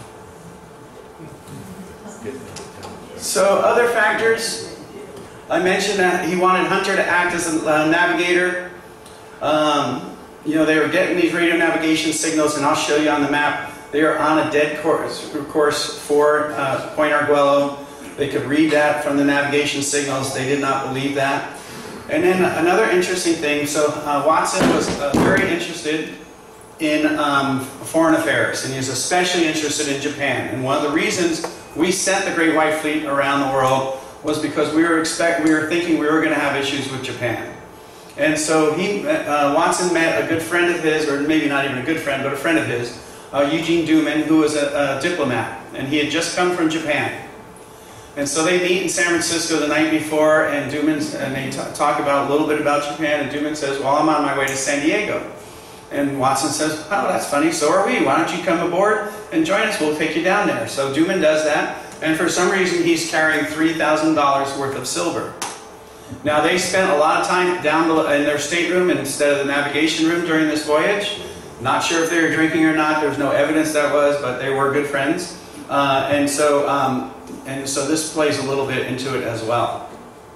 So other factors, I mentioned that he wanted Hunter to act as a uh, navigator. Um, you know, they were getting these radio navigation signals, and I'll show you on the map. They are on a dead course, course for uh, Point Arguello. They could read that from the navigation signals. They did not believe that. And then another interesting thing, so uh, Watson was uh, very interested in um, foreign affairs, and he was especially interested in Japan. And one of the reasons we sent the Great White Fleet around the world was because we were expect we were thinking we were going to have issues with Japan. And so he, uh, Watson met a good friend of his, or maybe not even a good friend, but a friend of his, uh, Eugene Duman, who was a, a diplomat, and he had just come from Japan. And so they meet in San Francisco the night before, and Duman, and they talk about a little bit about Japan, and Duman says, well, I'm on my way to San Diego. And Watson says, oh, that's funny, so are we. Why don't you come aboard and join us? We'll take you down there. So Duman does that, and for some reason he's carrying three thousand dollars worth of silver. Now they spent a lot of time down in their stateroom instead of the navigation room during this voyage. Not sure if they were drinking or not. There's no evidence that was, but they were good friends. Uh, and so, um, and so this plays a little bit into it as well.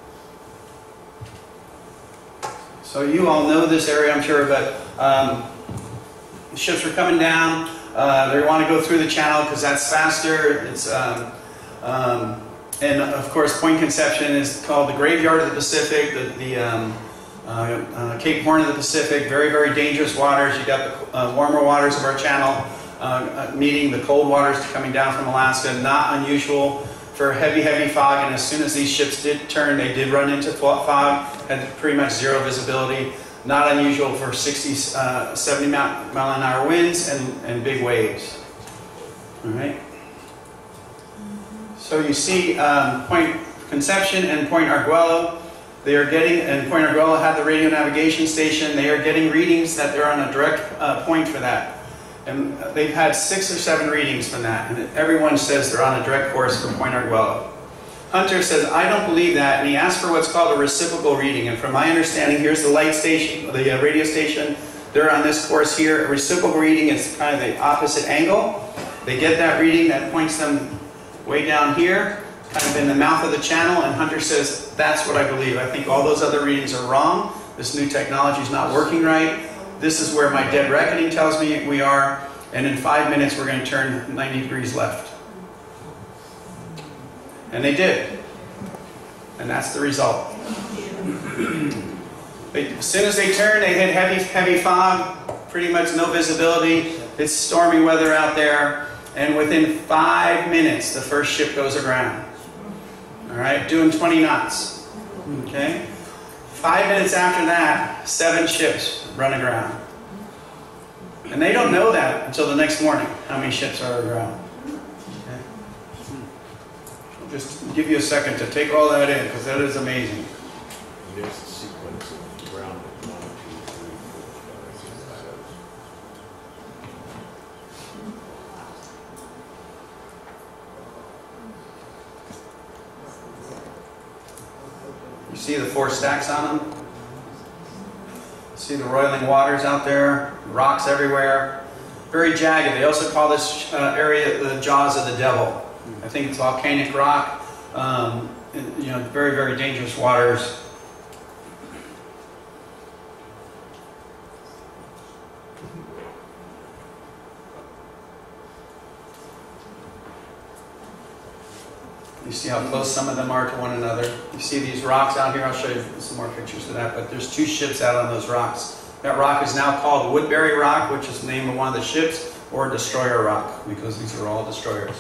So you all know this area, I'm sure, but um, the ships are coming down. Uh, they want to go through the channel because that's faster. It's um, um, and of course, Point Conception is called the graveyard of the Pacific, the, the um, uh, uh, Cape Horn of the Pacific. Very, very dangerous waters. You got the uh, warmer waters of our channel uh, meeting the cold waters coming down from Alaska. Not unusual for heavy, heavy fog. And as soon as these ships did turn, they did run into fog. Had pretty much zero visibility. Not unusual for sixty, uh, seventy mile an hour winds and, and big waves. All right. So you see um, Point Conception and Point Arguello. They are getting, and Point Arguello had the radio navigation station. They are getting readings that they're on a direct uh, point for that. And they've had six or seven readings from that. And everyone says they're on a direct course for Point Arguello. Hunter says, I don't believe that, and he asked for what's called a reciprocal reading. And from my understanding, here's the light station, the uh, radio station. They're on this course here. A reciprocal reading is kind of the opposite angle. They get that reading that points them way down here, kind of in the mouth of the channel, and Hunter says, that's what I believe. I think all those other readings are wrong. This new technology is not working right. This is where my dead reckoning tells me we are, and in five minutes we're going to turn ninety degrees left. And they did. And that's the result. They, as soon as they turned, they hit heavy, heavy fog, pretty much no visibility. It's stormy weather out there. And within five minutes, the first ship goes aground. All right, doing twenty knots. Okay? Five minutes after that, seven ships run aground. And they don't know that until the next morning, how many ships are aground. Just give you a second to take all that in, because that is amazing. There's the sequence of ground one, two, three, four, five, six, seven. You see the four stacks on them? See the roiling waters out there, rocks everywhere. Very jagged. They also call this uh, area the jaws of the devil. I think it's volcanic rock, um, and, you know, very, very dangerous waters. You see how close some of them are to one another. You see these rocks out here. I'll show you some more pictures of that, but there's two ships out on those rocks. That rock is now called Woodbury Rock, which is the name of one of the ships, or Destroyer Rock, because these are all destroyers.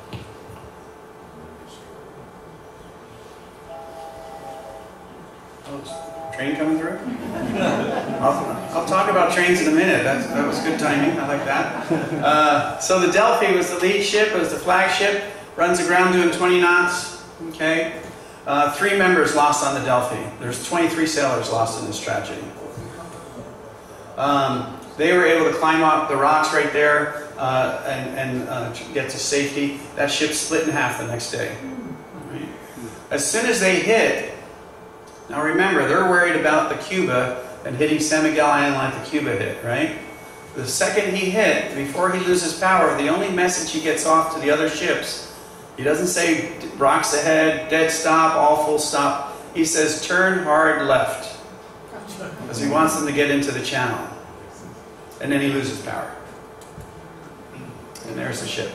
Oh, train coming through? I'll, I'll talk about trains in a minute. That's, that was good timing. I like that. Uh, so the Delphi was the lead ship, was the flagship, runs aground doing twenty knots. Okay, uh, three members lost on the Delphi. There's twenty-three sailors lost in this tragedy. Um, they were able to climb up the rocks right there uh, and, and uh, get to safety. That ship split in half the next day. Right? As soon as they hit, now remember, they're worried about the Cuba and hitting San Miguel Island like the Cuba hit, right? The second he hit, before he loses power, the only message he gets off to the other ships, he doesn't say rocks ahead, dead stop, all full stop. He says turn hard left, because he wants them to get into the channel. And then he loses power. And there's the ship.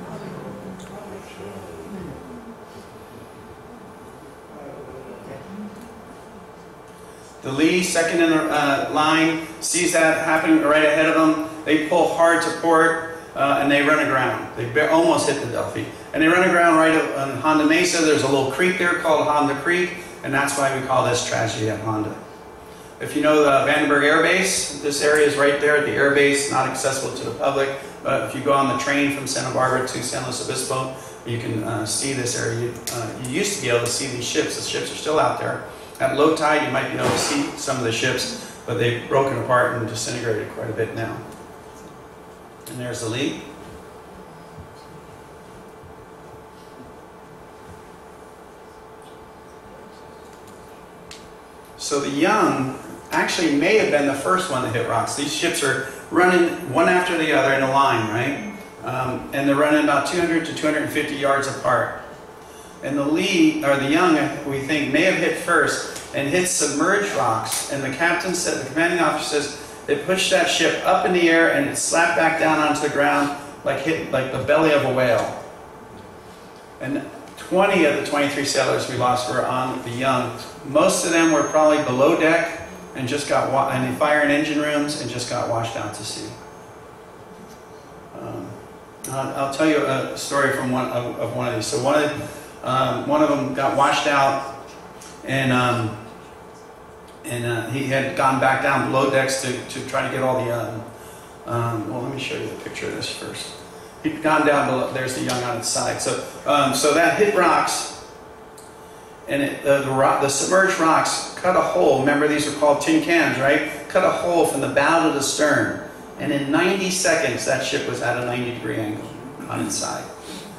The lee, second in the uh, line, sees that happening right ahead of them. They pull hard to port, uh, and they run aground. They almost hit the Delphi. And they run aground right on Honda Mesa. There's a little creek there called Honda Creek, and that's why we call this tragedy at Honda. If you know the Vandenberg Air Base, this area is right there at the air base, not accessible to the public. But if you go on the train from Santa Barbara to San Luis Obispo, you can uh, see this area. You, uh, you used to be able to see these ships. The ships are still out there. At low tide, you might be able to see some of the ships, but they've broken apart and disintegrated quite a bit now. And there's the lee. So the Young actually may have been the first one to hit rocks. These ships are running one after the other in a line, right? Um, and they're running about two hundred to two hundred fifty yards apart. And the lee, or the Young, we think, may have hit first and hit submerged rocks. And the captain said, the commanding officer says, it pushed that ship up in the air and it slapped back down onto the ground like hit like the belly of a whale. And twenty of the twenty-three sailors we lost were on the Young. Most of them were probably below deck and just got wa and in fire and engine rooms and just got washed out to sea. Um, I'll, I'll tell you a story from one of, of one of these. So one of um, one of them got washed out, and um, and uh, he had gone back down below decks to to try to get all the. Um, um, well, let me show you the picture of this first. He'd gone down below. There's the Young on its side. So um, so that hit rocks. And it, uh, the, rock, the submerged rocks cut a hole. Remember, these are called tin cans, right? Cut a hole from the bow to the stern. And in ninety seconds, that ship was at a ninety degree angle on its side.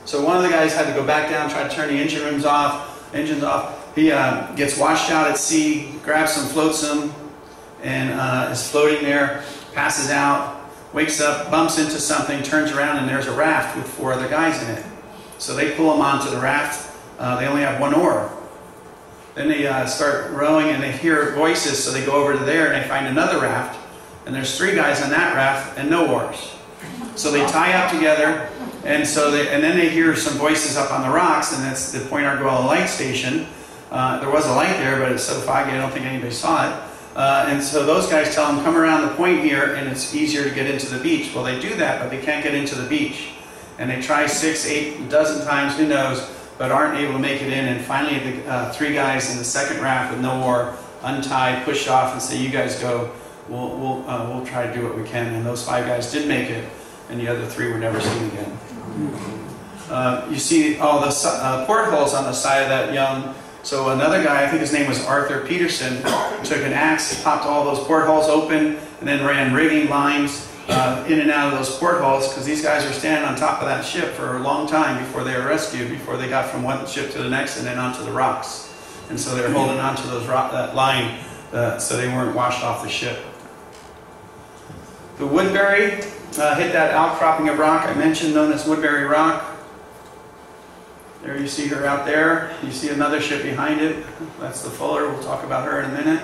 So one of the guys had to go back down, try to turn the engine rooms off, engines off. He uh, gets washed out at sea, grabs some flotsam, and uh, is floating there, passes out, wakes up, bumps into something, turns around, and there's a raft with four other guys in it. So they pull him onto the raft. Uh, they only have one oar. Then they uh, start rowing, and they hear voices, so they go over to there, and they find another raft. And there's three guys on that raft and no oars. So they tie up together, and so they, and then they hear some voices up on the rocks, and that's the Point Arguella light station. Uh, there was a light there, but it's so foggy I don't think anybody saw it. Uh, and so those guys tell them, come around the point here, and it's easier to get into the beach. Well, they do that, but they can't get into the beach. And they try six, eight, a dozen times, who knows, but aren't able to make it in. And finally, the uh, three guys in the second raft with no oar untie, push off, and say, you guys go. We'll, we'll, uh, we'll try to do what we can. And those five guys did make it, and the other three were never seen again. Uh, you see all the uh, portholes on the side of that young. So another guy, I think his name was Arthur Peterson, took an axe, popped all those portholes open, and then ran rigging lines uh, in and out of those portholes, because these guys were standing on top of that ship for a long time before they were rescued, before they got from one ship to the next and then onto the rocks. And so they were holding onto those rock, that line uh, so they weren't washed off the ship. The Woodbury uh, hit that outcropping of rock I mentioned, known as Woodbury Rock. There you see her out there. You see another ship behind it. That's the Fuller. We'll talk about her in a minute.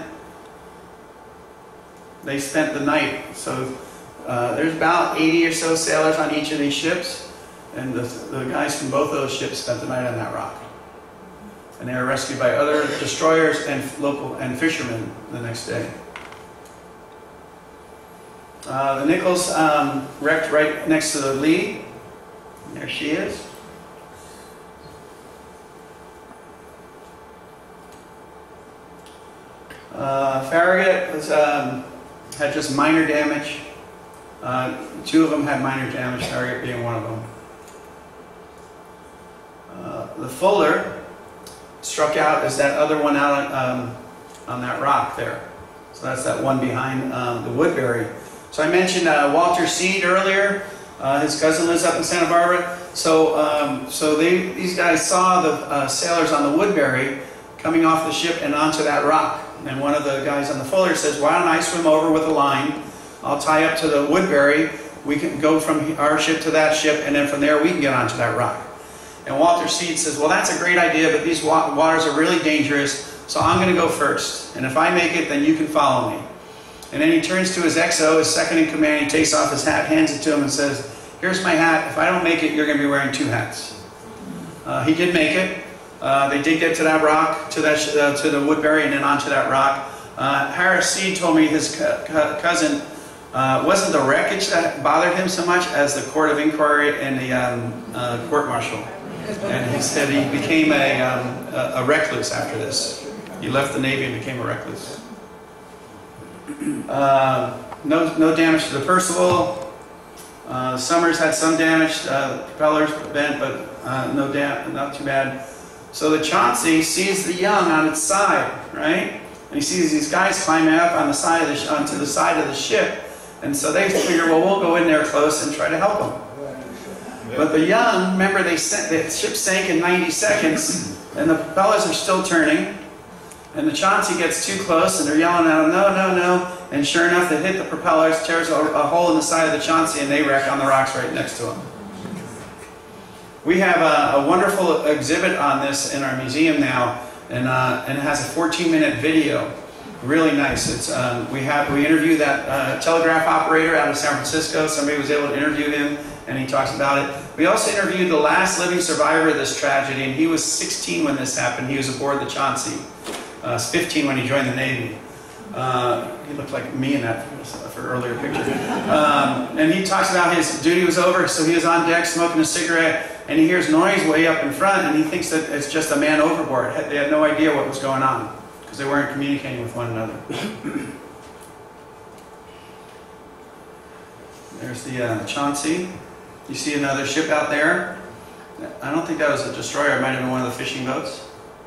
They spent the night. So uh, there's about eighty or so sailors on each of these ships. And the, the guys from both of those ships spent the night on that rock. And they were rescued by other destroyers and local and fishermen the next day. Uh, the Nichols um, wrecked right next to the Lee. There she is. Uh, Farragut was, um, had just minor damage. Uh, two of them had minor damage, Farragut being one of them. Uh, the Fuller struck out as that other one out um, on that rock there. So that's that one behind um, the Woodbury. So I mentioned uh, Walter Seed earlier. Uh, his cousin lives up in Santa Barbara. So, um, so they, these guys saw the uh, sailors on the Woodbury coming off the ship and onto that rock. And one of the guys on the Fuller says, why don't I swim over with a line? I'll tie up to the Woodbury. We can go from our ship to that ship, and then from there we can get onto that rock. And Walter Seed says, well, that's a great idea, but these wa waters are really dangerous, so I'm going to go first. And if I make it, then you can follow me. And then he turns to his X O, his second in command. He takes off his hat, hands it to him, and says, here's my hat. If I don't make it, you're going to be wearing two hats. Uh, he did make it. Uh, they did get to that rock, to that uh, to the Woodbury, and then onto that rock. Uh, Harris Seed told me his co co cousin uh, wasn't the wreckage that bothered him so much as the court of inquiry and the um, uh, court-martial. And he said he became a, um, a, a recluse after this. He left the Navy and became a recluse. Uh, no, no damage to the Percival. Uh, Summers had some damage. Uh, the propellers bent, but uh, no dam not too bad. So the Chauncey sees the Young on its side, right? And he sees these guys climbing up on the side of the onto the side of the ship, and so they figure, well, we'll go in there close and try to help them. But the Young, remember, they sent, the ship sank in ninety seconds, and the propellers are still turning. And the Chauncey gets too close, and they're yelling at him, no, no, no. And sure enough, they hit the propellers, tears a, a hole in the side of the Chauncey, and they wreck on the rocks right next to them. We have a, a wonderful exhibit on this in our museum now, and, uh, and it has a fourteen minute video. Really nice. It's, um, we, have, we interviewed that uh, telegraph operator out of San Francisco. Somebody was able to interview him, and he talks about it. We also interviewed the last living survivor of this tragedy, and he was sixteen when this happened. He was aboard the Chauncey. Uh, fifteen when he joined the Navy. Uh, he looked like me in that for an earlier picture. Um, and he talks about his duty was over, so he was on deck smoking a cigarette, and he hears noise way up in front, and he thinks that it's just a man overboard. They had no idea what was going on, because they weren't communicating with one another. There's the uh, Chauncey. You see another ship out there. I don't think that was a destroyer. It might have been one of the fishing boats.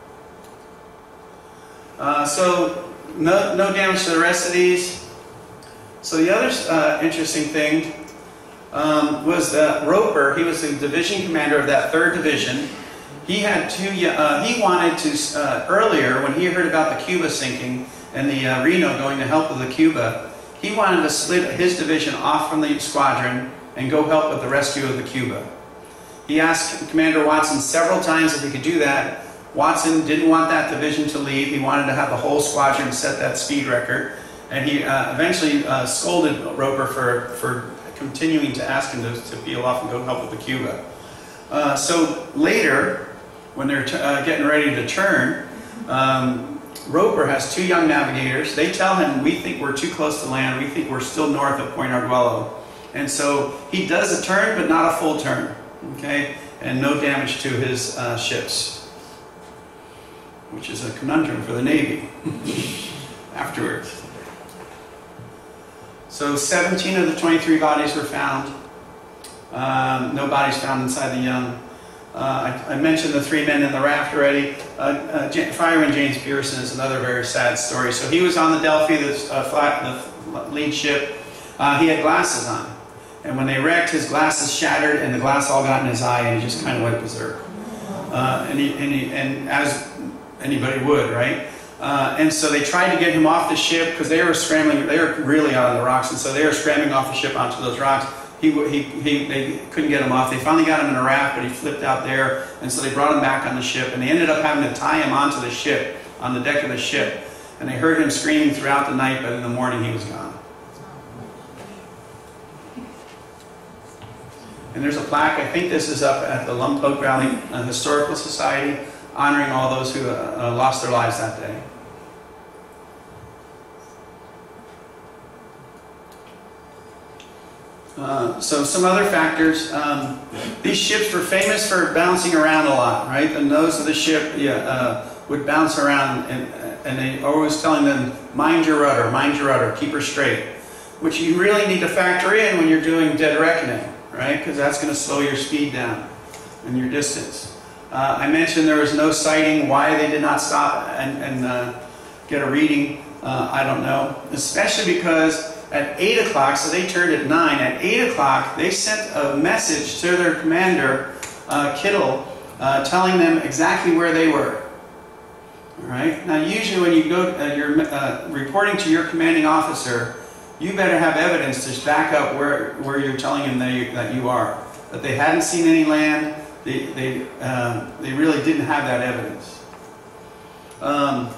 Uh, so, no, no damage to the rest of these. So the other uh, interesting thing um, was the Roper. He was the division commander of that third division. He had two. Uh, he wanted to uh, earlier when he heard about the Cuba sinking and the uh, Reno going to help with the Cuba. He wanted to split his division off from the squadron and go help with the rescue of the Cuba. He asked Commander Watson several times if he could do that. Watson didn't want that division to leave. He wanted to have the whole squadron set that speed record. And he uh, eventually uh, scolded Roper for, for continuing to ask him to, to peel off and go help with the Cuba. Uh, so later, when they're t uh, getting ready to turn, um, Roper has two young navigators. They tell him, we think we're too close to land. We think we're still north of Point Arguello. And so he does a turn, but not a full turn. Okay? And no damage to his uh, ships. Which is a conundrum for the Navy afterwards. So seventeen of the twenty-three bodies were found. Um, no bodies found inside the Young. Uh, I, I mentioned the three men in the raft already. Uh, uh, Fireman James Pearson is another very sad story. So he was on the Delphi, the, uh, flat, the lead ship. Uh, he had glasses on. And when they wrecked, his glasses shattered and the glass all got in his eye and he just kind of went berserk. Uh, and, he, and, he, and as anybody would, right? Uh, and so they tried to get him off the ship because they were scrambling, they were really out on the rocks, and so they were scrambling off the ship onto those rocks. He, he, he, they couldn't get him off. They finally got him in a raft, but he flipped out there, and so they brought him back on the ship, and they ended up having to tie him onto the ship, on the deck of the ship. And they heard him screaming throughout the night, but in the morning he was gone. And there's a plaque, I think this is up at the Lompoc Valley uh, Historical Society, honoring all those who uh, uh, lost their lives that day. Uh, so some other factors. Um, these ships were famous for bouncing around a lot, right? The nose of the ship yeah, uh, would bounce around, and, and they always telling them, mind your rudder, mind your rudder, keep her straight. Which you really need to factor in when you're doing dead reckoning, right? Because that's going to slow your speed down and your distance. Uh, I mentioned there was no sighting. Why they did not stop and, and uh, get a reading, uh, I don't know. Especially because at eight o'clock, so they turned at nine, at eight o'clock they sent a message to their commander, uh, Kittle, uh, telling them exactly where they were. All right? Now usually when you go, uh, you're uh, reporting to your commanding officer, you better have evidence to back up where, where you're telling him that you, that you are. That they hadn't seen any land. They, they, uh, they really didn't have that evidence. Um,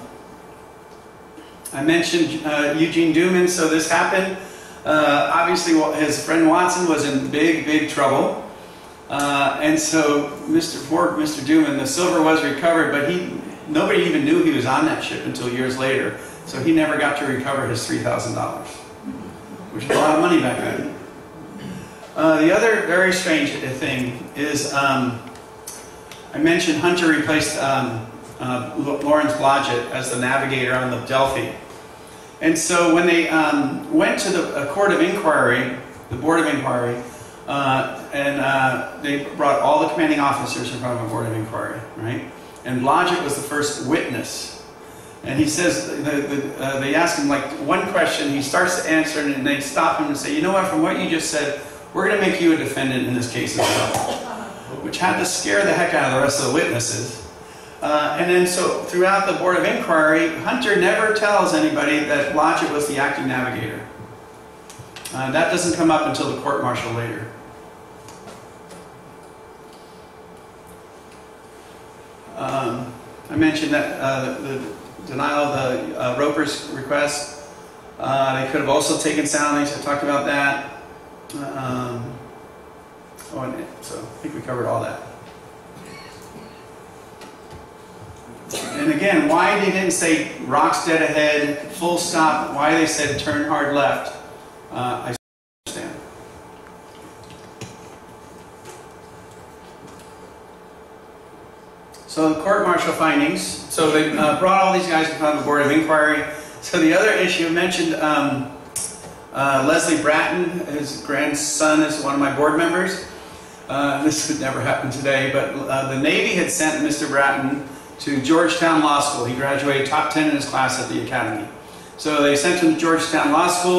I mentioned uh, Eugene Duman, so this happened. Uh, obviously, well, his friend Watson was in big, big trouble. Uh, and so Mister Ford, Mister Duman, the silver was recovered, but he, nobody even knew he was on that ship until years later. So he never got to recover his three thousand dollars, which was a lot of money back then. Uh, the other very strange thing is, um, I mentioned Hunter replaced um, uh, Lawrence Blodgett as the navigator on the Delphi. And so when they um, went to the uh, Court of Inquiry, the Board of Inquiry, uh, and uh, they brought all the commanding officers in front of a Board of Inquiry, right? And Blodgett was the first witness. And he says, the, the, uh, they ask him like one question, he starts to answer, and they stop him and say, you know what, from what you just said, we're going to make you a defendant in this case as well. Which had to scare the heck out of the rest of the witnesses. Uh, and then so throughout the Board of Inquiry, Hunter never tells anybody that Blodgett was the acting navigator. Uh, that doesn't come up until the court-martial later. Um, I mentioned that uh, the, the denial of the uh, Roper's request. Uh, they could have also taken soundings. I talked about that. Um, oh, and so I think we covered all that. And again, why they didn't say rocks dead ahead, full stop, why they said turn hard left, uh, I understand. So the court-martial findings. So they uh, brought all these guys in front of the Board of Inquiry. So the other issue mentioned, um, uh, Leslie Bratton, his grandson, is one of my board members. Uh, this would never happen today, but uh, the Navy had sent Mister Bratton to Georgetown Law School. He graduated top ten in his class at the academy. So they sent him to Georgetown Law School.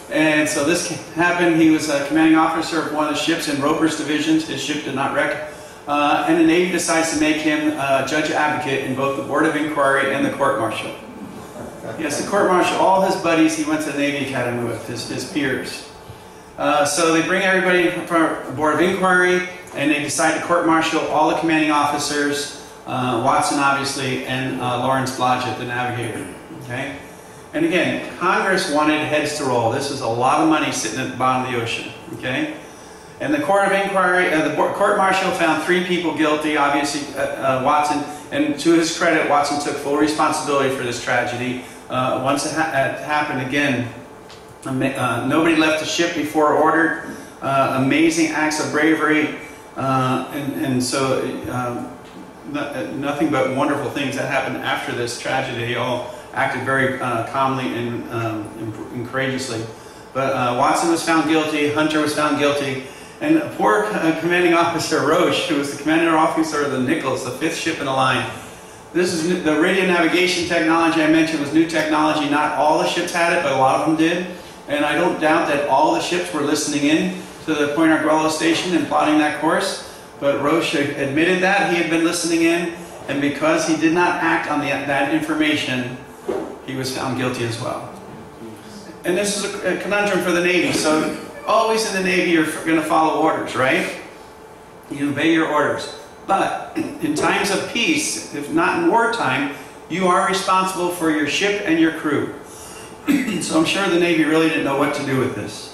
And so this happened. He was a commanding officer of one of the ships in Roper's division. His ship did not wreck. Uh, and the Navy decides to make him uh, judge advocate in both the Board of Inquiry and the court-martial. Yes, the court-martial, all his buddies he went to the Navy Academy with, his, his peers. Uh, so they bring everybody from the Board of Inquiry, and they decide to court-martial all the commanding officers, uh, Watson obviously, and uh, Lawrence Blodgett, the navigator. Okay? And again, Congress wanted heads to roll. This is a lot of money sitting at the bottom of the ocean. Okay? And the Court of Inquiry, uh, the court-martial found three people guilty, obviously uh, uh, Watson, and to his credit, Watson took full responsibility for this tragedy. Uh, once it, ha it happened again, uh, nobody left the ship before ordered. Uh, amazing acts of bravery, uh, and, and so um, no, nothing but wonderful things that happened after this tragedy. They all acted very uh, calmly and, um, and, and courageously. But uh, Watson was found guilty, Hunter was found guilty, and poor uh, commanding officer Roche, who was the commander officer of the Nichols, the fifth ship in the line. This is new, the radio navigation technology I mentioned was new technology. Not all the ships had it, but a lot of them did. And I don't doubt that all the ships were listening in to the Point Arguello station and plotting that course. But Roche admitted that he had been listening in, and because he did not act on the, that information, he was found guilty as well. And this is a conundrum for the Navy. So always in the Navy, you're going to follow orders, right? You obey your orders. But in times of peace, if not in wartime, you are responsible for your ship and your crew. So I'm sure the Navy really didn't know what to do with this.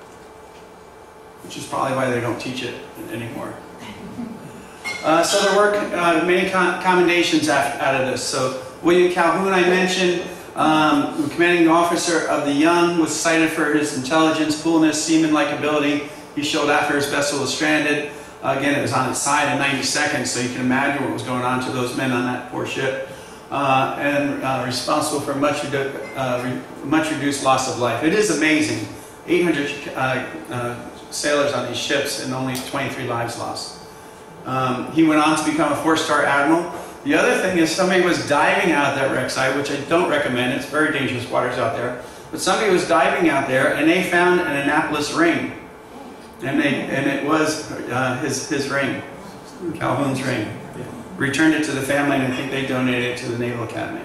Which is probably why they don't teach it anymore. Uh, so there were uh, many con commendations out, out of this. So William Calhoun, I mentioned, um, the commanding officer of the Young, was cited for his intelligence, coolness, seaman-like ability. He showed after his vessel was stranded. Uh, again, it was on its side in ninety seconds, so you can imagine what was going on to those men on that poor ship. Uh, and uh, responsible for much, redu uh, re much reduced loss of life. It is amazing. eight hundred uh, uh, sailors on these ships and only twenty-three lives lost. Um, he went on to become a four-star admiral. The other thing is somebody was diving out of that wreck site, which I don't recommend. It's very dangerous waters out there. But somebody was diving out there and they found an Annapolis ring. And, they, and it was uh, his, his ring, Calhoun's ring. Returned it to the family, and I think they donated it to the Naval Academy.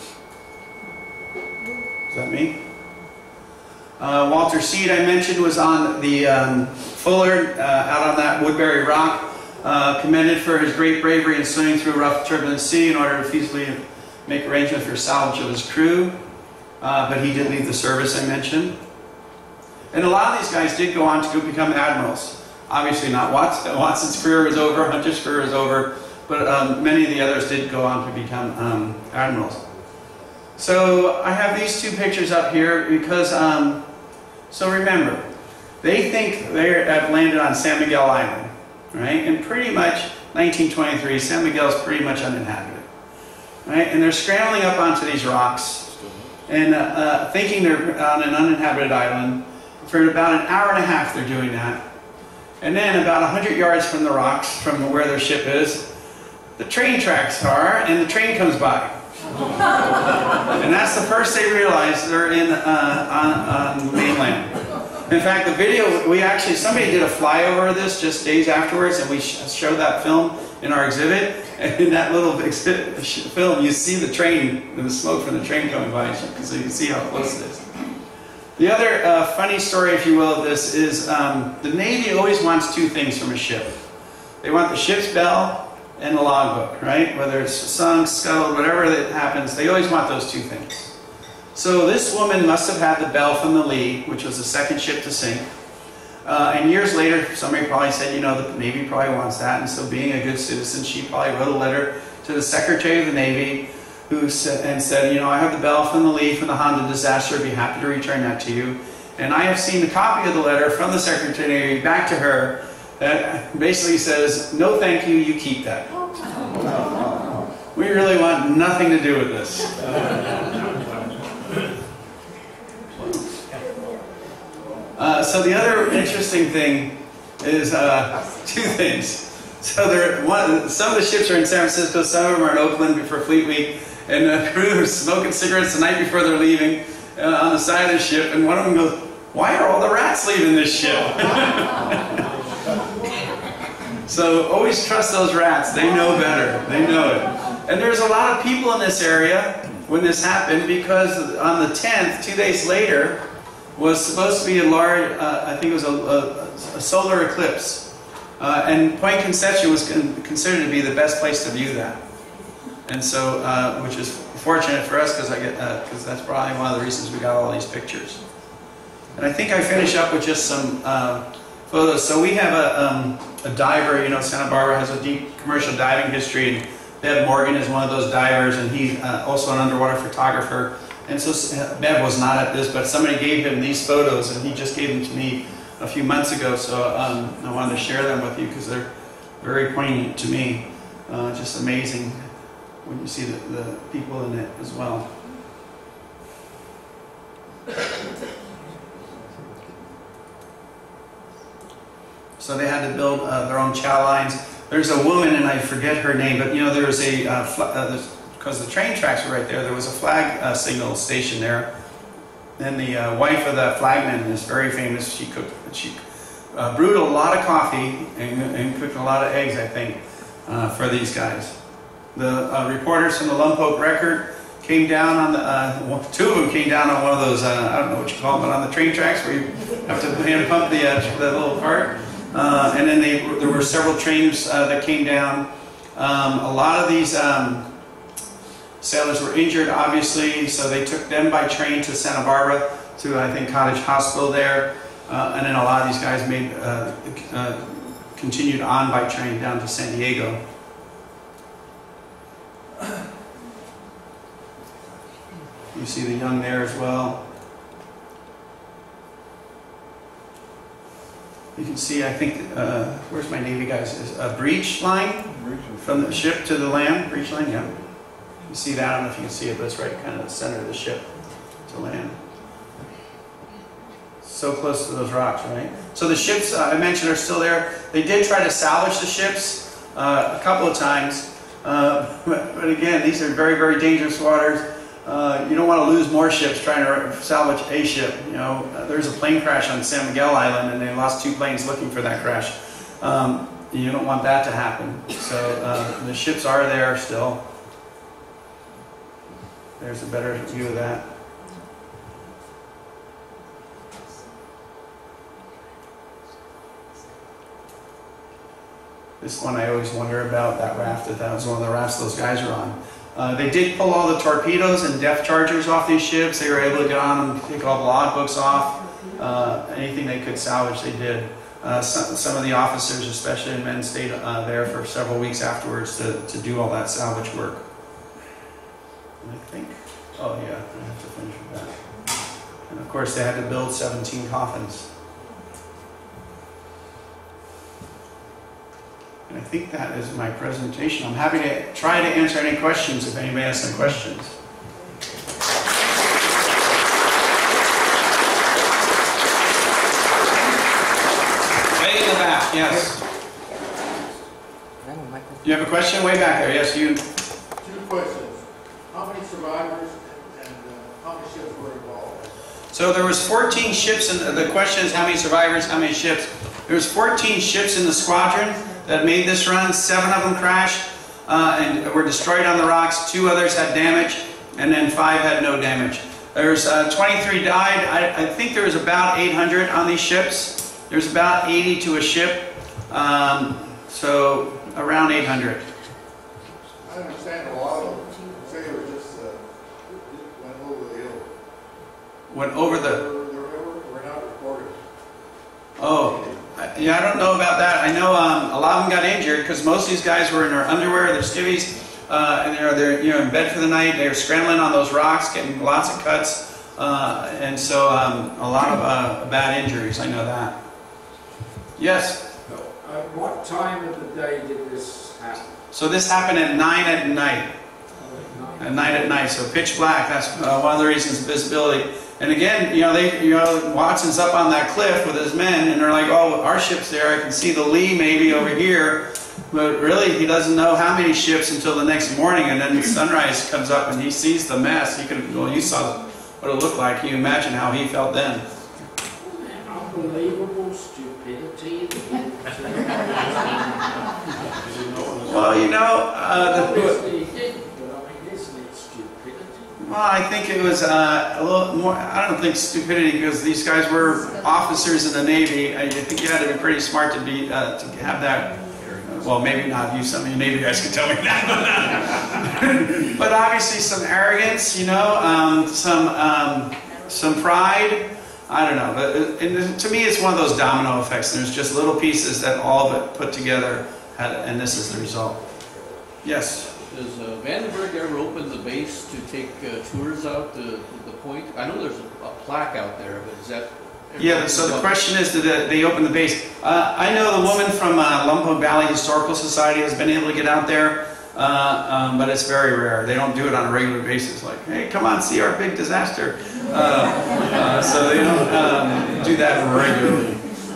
Is that me? Uh, Walter Seed, I mentioned, was on the um, Fuller, uh, out on that Woodbury Rock, uh, commended for his great bravery in swimming through a rough, turbulent sea in order to feasibly make arrangements for salvage of his crew. Uh, but he did leave the service, I mentioned. And a lot of these guys did go on to become admirals. Obviously not Watson. Watson's career is over, Hunter's career is over. But um, many of the others did go on to become um, admirals. So I have these two pictures up here because, um, so remember, they think they have landed on San Miguel Island, right? And pretty much nineteen twenty-three, San Miguel is pretty much uninhabited, right? And they're scrambling up onto these rocks and uh, uh, thinking they're on an uninhabited island. For about an hour and a half they're doing that. And then about one hundred yards from the rocks, from where their ship is, the train tracks are, and the train comes by. And that's the first they realize they're in uh, on, on the mainland. In fact, the video, we actually, somebody did a flyover of this just days afterwards, and we sh showed that film in our exhibit. And in that little exhibit film, you see the train, and the smoke from the train coming by, so you can see how close it is. The other uh, funny story, if you will, of this is um, the Navy always wants two things from a ship. They want the ship's bell and the logbook, right? Whether it's sunk, scuttled, whatever that happens, they always want those two things. So this woman must have had the bell from the Lee, which was the second ship to sink. Uh, and years later, somebody probably said, you know, the Navy probably wants that. And so being a good citizen, she probably wrote a letter to the Secretary of the Navy who said, and said, you know, I have the bell from the Lee from the Honda disaster. I'd be happy to return that to you. And I have seen the copy of the letter from the Secretary of the Navy back to her that basically says, no thank you, you keep that. We really want nothing to do with this. Uh, so the other interesting thing is uh, two things. So there, one, some of the ships are in San Francisco, some of them are in Oakland for Fleet Week, and the crew are smoking cigarettes the night before they're leaving uh, on the side of the ship, and one of them goes, why are all the rats leaving this ship? So always trust those rats. They know better. They know it. And there's a lot of people in this area when this happened, because on the tenth, two days later, was supposed to be a large, uh, I think it was a, a, a solar eclipse. Uh, and Point Conception was con considered to be the best place to view that. And so, uh, which is fortunate for us, because I get, because uh, that's probably one of the reasons we got all these pictures. And I think I finish up with just some uh, photos. So we have a, um, a diver, you know, Santa Barbara has a deep commercial diving history, and Bev Morgan is one of those divers, and he's uh, also an underwater photographer. And so uh, Bev was not at this, but somebody gave him these photos, and he just gave them to me a few months ago. So um, I wanted to share them with you because they're very poignant to me. Uh, just amazing when you see the, the people in it as well. So they had to build uh, their own chow lines. There's a woman, and I forget her name, but you know, there was a, uh, uh, because the train tracks were right there, there was a flag uh, signal station there. And the uh, wife of the flagman is very famous. She cooked, she uh, brewed a lot of coffee and, and cooked a lot of eggs, I think, uh, for these guys. The uh, reporters from the Lompoc Record came down on the, uh, two of them came down on one of those, uh, I don't know what you call them, but on the train tracks where you have to hand pump the, uh, the little cart. Uh, and then they, there were several trains uh, that came down. Um, a lot of these um, sailors were injured, obviously, so they took them by train to Santa Barbara, to I think Cottage Hospital there. Uh, and then a lot of these guys made uh, uh, continued on by train down to San Diego. You see the young there as well. You can see, I think, uh, where's my Navy guys? Is a breach line from the ship to the land. Breach line, yeah. You see that? I don't know if you can see it, but it's right kind of the center of the ship to land. So close to those rocks, right? So the ships uh, I mentioned are still there. They did try to salvage the ships uh, a couple of times. Uh, but, but again, these are very, very dangerous waters. Uh, you don't want to lose more ships trying to salvage a ship. You know, uh, there's a plane crash on San Miguel Island, and they lost two planes looking for that crash. Um, you don't want that to happen. So uh, the ships are there still. There's a better view of that. This one I always wonder about, that raft, that that was one of the rafts those guys are on. Uh, they did pull all the torpedoes and depth chargers off these ships. They were able to get on them, take all the logbooks off. Uh, anything they could salvage, they did. Uh, some, some of the officers, especially in men, stayed uh, there for several weeks afterwards to, to do all that salvage work. And I think, oh yeah, I have to finish with that. And of course they had to build seventeen coffins. And I think that is my presentation. I'm happy to try to answer any questions if anybody has some questions. Way in the back, yes. You have a question? Way back there, yes. You. Two questions. How many survivors and uh, how many ships were involved? So there was fourteen ships, and the question is how many survivors, how many ships? There was fourteen ships in the squadron that made this run. Seven of them crashed uh, and were destroyed on the rocks. Two others had damage, and then five had no damage. There's uh, twenty-three died. I, I think there was about eight hundred on these ships. There's about eighty to a ship, um, so around eight hundred. I understand a lot of them say it just uh, went over the hill. Went over the... The river, we're not recorded. Oh. Yeah, I don't know about that. I know um, a lot of them got injured because most of these guys were in their underwear, their skivvies, uh, and they're, they're you know, in bed for the night. They were scrambling on those rocks, getting lots of cuts, uh, and so um, a lot of uh, bad injuries. I know that. Yes? At what time of the day did this happen? So this happened at nine at night. At nine at night, so pitch black. That's uh, one of the reasons, visibility. And again, you know, they, you know, Watson's up on that cliff with his men, and they're like, "Oh, our ship's there. I can see the lee maybe over here," but really, he doesn't know how many ships until the next morning. And then sunrise comes up, and he sees the mess. He can, well, you saw what it looked like. Can you imagine how he felt then? unbelievable stupidity that Well, you know, uh, the, obviously he didn't, but I mean, isn't it stupidity? well, I think it was uh, a little more, I don't think stupidity, because these guys were officers in the Navy. I think you had to be pretty smart to be, uh, to have that. Well, maybe not you, some of you Navy guys can tell me that. But obviously some arrogance, you know, um, some, um, some pride. I don't know. But it, to me, it's one of those domino effects. There's just little pieces that all of it put together, had, and this is the result. Yes? Does uh, Vandenberg ever open the base to take uh, tours out to, to the point? I know there's a, a plaque out there, but is that... Yeah, so the question is, did they open the base? Uh, I know the woman from uh, Lompoc Valley Historical Society has been able to get out there, uh, um, but it's very rare. They don't do it on a regular basis, like, hey, come on, see our big disaster. Uh, uh, so they don't um, do that regularly.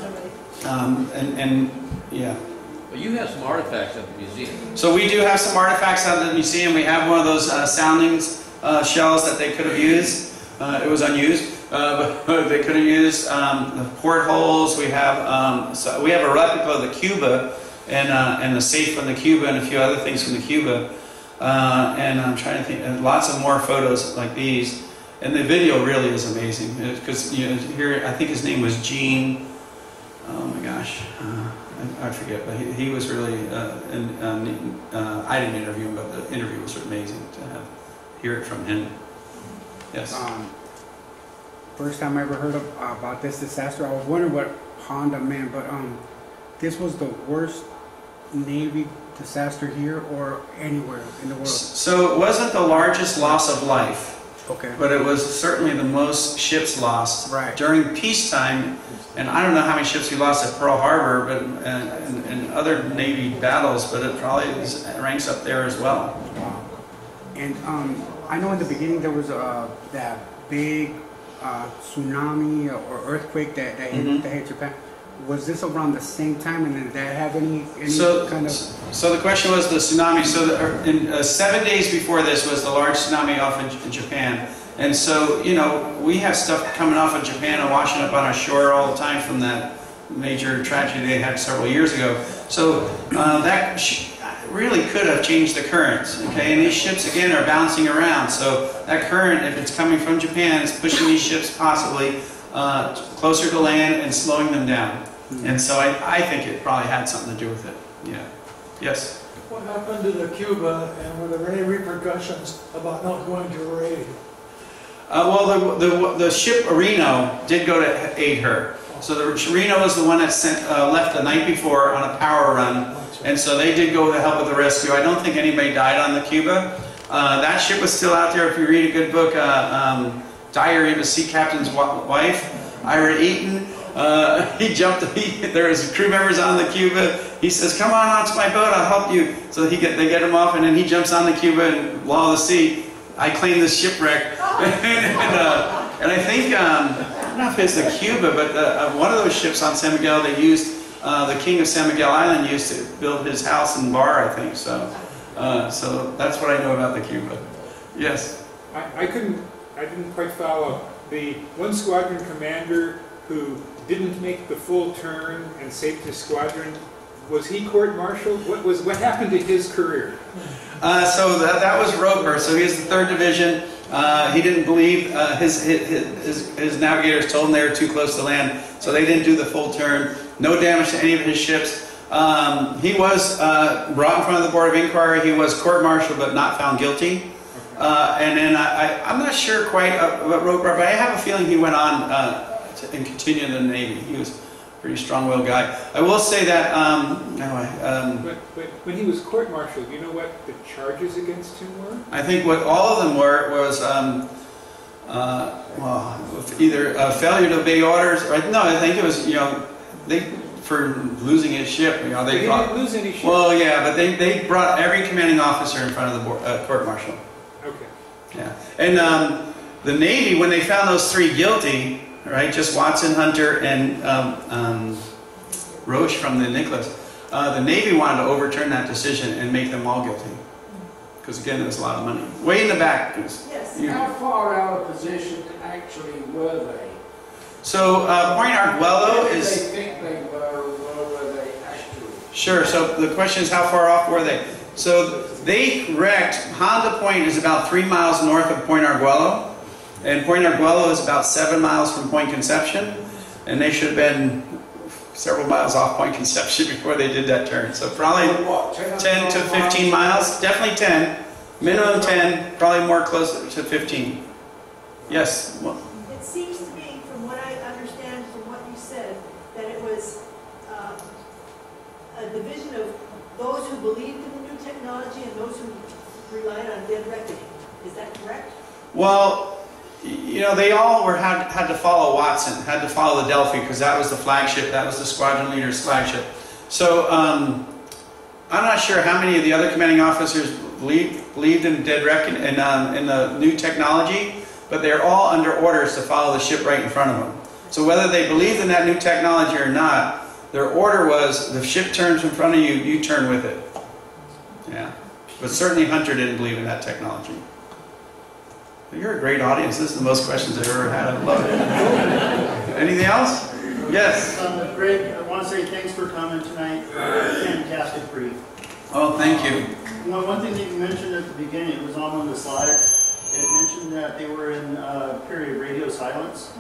Um, and, and, yeah. But you have some artifacts at the museum. So we do have some artifacts out at the museum. We have one of those uh, soundings uh, shells that they could have used. Uh, it was unused. Uh, but they could have used um, the portholes. We have um, so we have a replica of the Cuba and uh, and the safe from the Cuba and a few other things from the Cuba. Uh, and I'm trying to think, and lots of more photos like these. And the video really is amazing because you know here I think his name was Gene. Oh my gosh, uh, I, I forget, but he, he was really. Uh, and uh, uh, I didn't interview him, but the interview was amazing to have hear it from him. Yes. Um, First time I ever heard of, uh, about this disaster, I was wondering what Honda meant, but um, this was the worst Navy disaster here or anywhere in the world. So it wasn't the largest loss of life, Okay. but it was certainly the most ships lost. Right. During peacetime, and I don't know how many ships we lost at Pearl Harbor, but and, and, and other Navy battles, but it probably is, ranks up there as well. Wow. And um, I know in the beginning there was uh, that big Uh, tsunami or earthquake that, that, hit, Mm-hmm. that hit Japan. Was this around the same time, and did that have any, any So, kind of... so the question was the tsunami. So the, in, uh, seven days before this was the large tsunami off in, in Japan. And so, you know, we have stuff coming off of Japan and washing up on our shore all the time from that major tragedy they had several years ago. So uh, that sh really could have changed the currents, okay? And these ships, again, are bouncing around. So that current, if it's coming from Japan, is pushing these ships possibly uh, closer to land and slowing them down. Mm-hmm. And so I, I think it probably had something to do with it. Yeah. Yes? What happened to the Cuba, and were there any repercussions about not going to raid? Uh, well, the, the, the ship Reno did go to aid her. So the Reno was the one that sent, uh, left the night before on a power run. And so they did go to help with the rescue. I don't think anybody died on the Cuba. Uh, that ship was still out there. If you read a good book, uh, um, Diary of a Sea Captain's Wife, Ira Eaton, uh, he jumped, he, there was crew members on the Cuba. He says, come on onto my boat, I'll help you. So he get, they get him off, and then he jumps on the Cuba, and law of the sea, I claim this shipwreck. and, uh, and I think, um, I don't know if it's the Cuba, but uh, one of those ships on San Miguel, they used, Uh, the king of San Miguel Island used to build his house and bar, I think. So, uh, so that's what I know about the Cuba. Yes. I, I couldn't, I didn't quite follow the one squadron commander who didn't make the full turn and saved his squadron. Was he court-martialed? What was what happened to his career? Uh, so that, that was Roper. So he was the third division. Uh, he didn't believe uh, his, his, his his navigators told him they were too close to land, so they didn't do the full turn. No damage to any of his ships. Um, he was uh, brought in front of the Board of Inquiry. He was court-martialed but not found guilty. Uh, and then I, I, I'm not sure quite about Roper, but I have a feeling he went on uh, to, and continued in the Navy. He was a pretty strong-willed guy. I will say that. Um, anyway, um, But, but when he was court-martialed, you know what the charges against him were? I think what all of them were was um, uh, well, either a failure to obey orders, or no, I think it was you know. They, for losing his ship, you know, they he brought, didn't lose any ship. well, yeah, but they, they brought every commanding officer in front of the board, uh, court-martial. Okay. Yeah, and um, the Navy, when they found those three guilty, right, just Watson, Hunter, and um, um, Roche from the Nicholas, uh, the Navy wanted to overturn that decision and make them all guilty. Because again, it was a lot of money. Way in the back. Yes. How far out of position actually were they? So uh, Point Arguello Where is... They think they were, where were they actually? Sure, so the question is how far off were they? So they wrecked, Honda Point is about three miles north of Point Arguello, and Point Arguello is about seven miles from Point Conception, and they should have been several miles off Point Conception before they did that turn. So probably What, ten to fifteen miles, definitely ten, minimum ten, probably more closer to fifteen. Yes? Well, It seems to me, from what I understand from what you said, that it was um, a division of those who believed in the new technology and those who relied on dead reckoning. Is that correct? Well, you know, they all were had, had to follow Watson, had to follow the Delphi, because that was the flagship, that was the squadron leader's flagship. So, um, I'm not sure how many of the other commanding officers believed, believed in dead reckon in, um, in the new technology, but they're all under orders to follow the ship right in front of them. So whether they believed in that new technology or not, their order was, the ship turns in front of you, you turn with it. Yeah. But certainly Hunter didn't believe in that technology. You're a great audience. This is the most questions I've ever had. I love it. Anything else? Yes. Um, Greg, I want to say thanks for coming tonight. Fantastic brief. Oh, thank you. One, one thing that you mentioned at the beginning, it was on one of the slides. It mentioned that they were in a period of radio silence.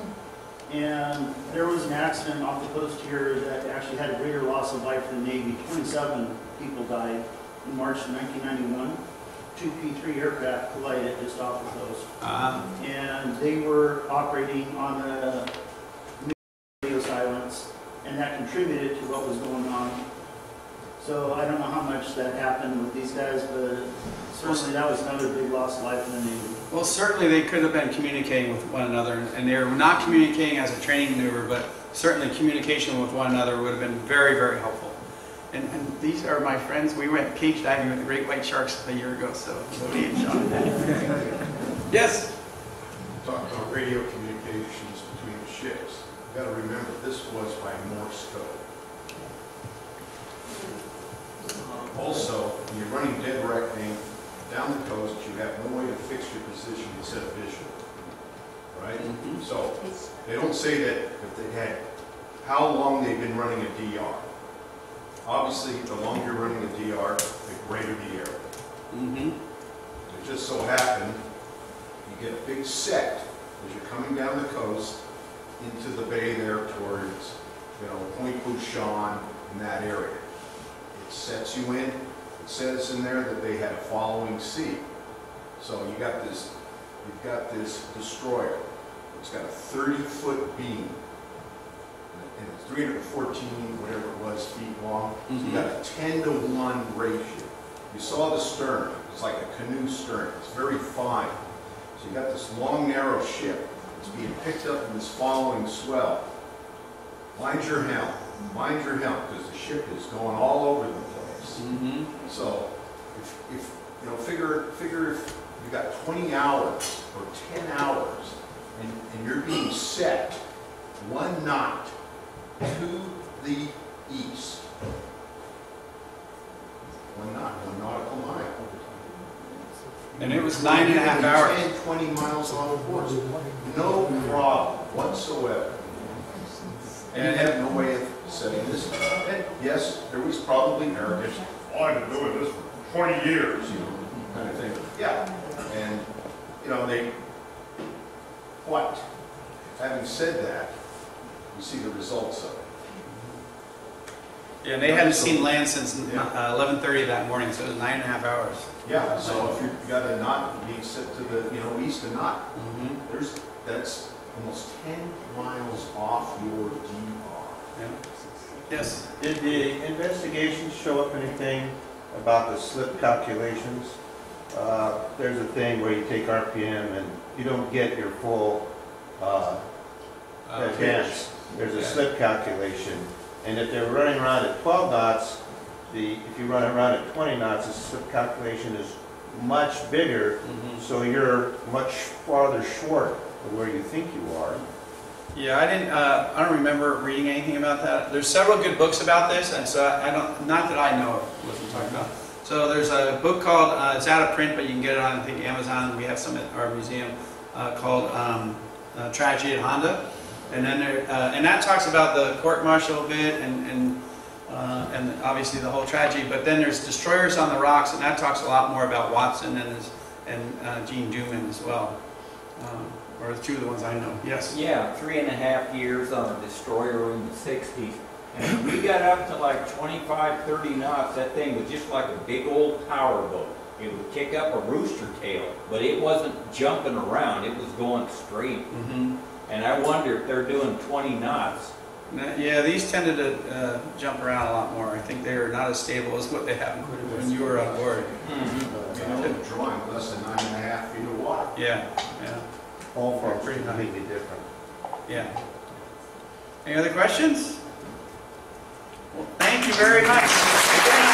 And there was an accident off the coast here that actually had a greater loss of life than the Navy. twenty-seven people died in March of nineteen ninety-one. Two P three aircraft collided just off the coast. Uh, And they were operating on a radio silence, and that contributed to what was going on. So I don't know how much that happened with these guys, but certainly that was another big loss of life in the Navy. well, certainly they could have been communicating with one another, and they were not communicating as a training maneuver, but certainly communication with one another would have been very, very helpful. And, and these are my friends. We went cage diving with the great white sharks a year ago, so Cody and Sean. Yes? Talking about radio communications between the ships. You've got to remember, this was by Morse code. Also, when you're running dead reckoning down the coast, you have no way to fix your position instead of visual. Right? Mm-hmm. So, they don't say that if they had, how long they've been running a D R. Obviously, the longer you're running a D R, the greater the error. Mm-hmm. It just so happened, you get a big set as you're coming down the coast into the bay there towards, you know, Point Bouchon in that area. It sets you in. It says in there that they had a following sea. So you got this, you've got this destroyer. It's got a thirty foot beam. And it's three hundred fourteen, whatever it was, feet long. So you got a ten to one ratio. You saw the stern. It's like a canoe stern. It's very fine. So you got this long, narrow ship. It's being picked up in this following swell. Mind your helm. Mind your helm, because the ship is going all over the place. Mm-hmm. So, if, if you know, figure figure if you got twenty hours or ten hours, and, and you're being set one knot to the east. One knot, one nautical mile. And it was nine and a half hours. ten, twenty miles off course. No problem whatsoever. And you have no way of setting this. And yes, there was probably arrogance. Oh, I've been doing this for twenty years, you know, kind of thing. Yeah. And, you know, they, what? Having said that, you see the results of it. Yeah, and they hadn't seen land since uh, eleven thirty that morning, so it was nine and a half hours. Yeah, so if you got a knot being set to the, you know, east of knot, Mm-hmm. there's, that's almost ten miles off your D R. Yeah. Yes. Did the investigations show up anything about the slip calculations? Uh, there's a thing where you take R P M and you don't get your full uh, Uh, advance. There's a Yeah. slip calculation. And if they're running around at twelve knots, the, if you run around at twenty knots, the slip calculation is much bigger, Mhm. so you're much farther short of where you think you are. Yeah, I didn't. Uh, I don't remember reading anything about that. There's several good books about this, and so I don't. Not that I know of what I'm talking about. So there's a book called. Uh, it's out of print, but you can get it on I think Amazon. We have some at our museum uh, called um, uh, Tragedy at Honda, And then there, uh, and that talks about the court-martial bit and, and, uh, and obviously the whole tragedy. But then there's Destroyers on the Rocks, and that talks a lot more about Watson and, his, and uh, Gene Duman as well. Um, or two of the ones I know. Yes? Yeah, three and a half years on a destroyer in the sixties. And when we got up to like twenty-five, thirty knots, that thing was just like a big old power boat. It would kick up a rooster tail, but it wasn't jumping around, it was going straight. Mm-hmm. And I wonder if they're doing twenty knots. Yeah, these tended to uh, jump around a lot more. I think they are not as stable as what they have when you were on board. Mm-hmm. You know, drawing less than nine and a half feet of water. Yeah, yeah. All for pretty completely different. Yeah. Any other questions? Well, thank you very much. Again,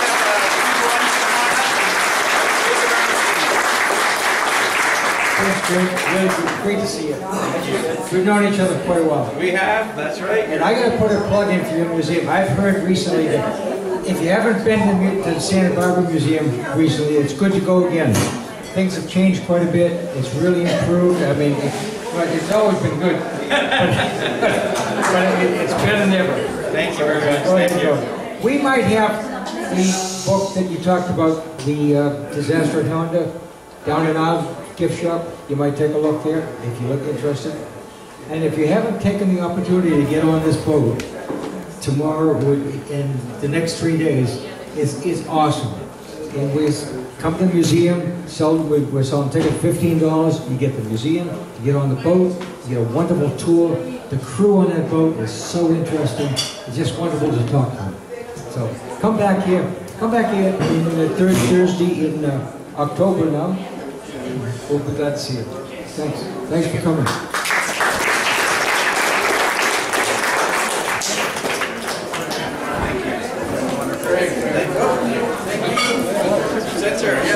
Thanks, Jake. Really great to see you. We've known each other quite a while. We have, that's right. And I got to put a plug in for your museum. I've heard recently that if you haven't been to, to the Santa Barbara Museum recently, it's good to go again. Things have changed quite a bit. It's really improved. I mean, it's, well, it's always been good, but, but it, it's better than ever. Thank you very much. Thank you. We might have the book that you talked about, the uh, disaster at Honda, down in our gift shop. You might take a look there if you look interested. And if you haven't taken the opportunity to get on this boat, tomorrow and the next three days is, is awesome. And we come to the museum, sell, we're selling tickets fifteen dollars, you get the museum, you get on the boat, you get a wonderful tour. The crew on that boat is so interesting, it's just wonderful to talk to them. So come back here, come back here in the third Thursday in uh, October now. We'll be glad to see you. Thanks. Thanks for coming. Thank you.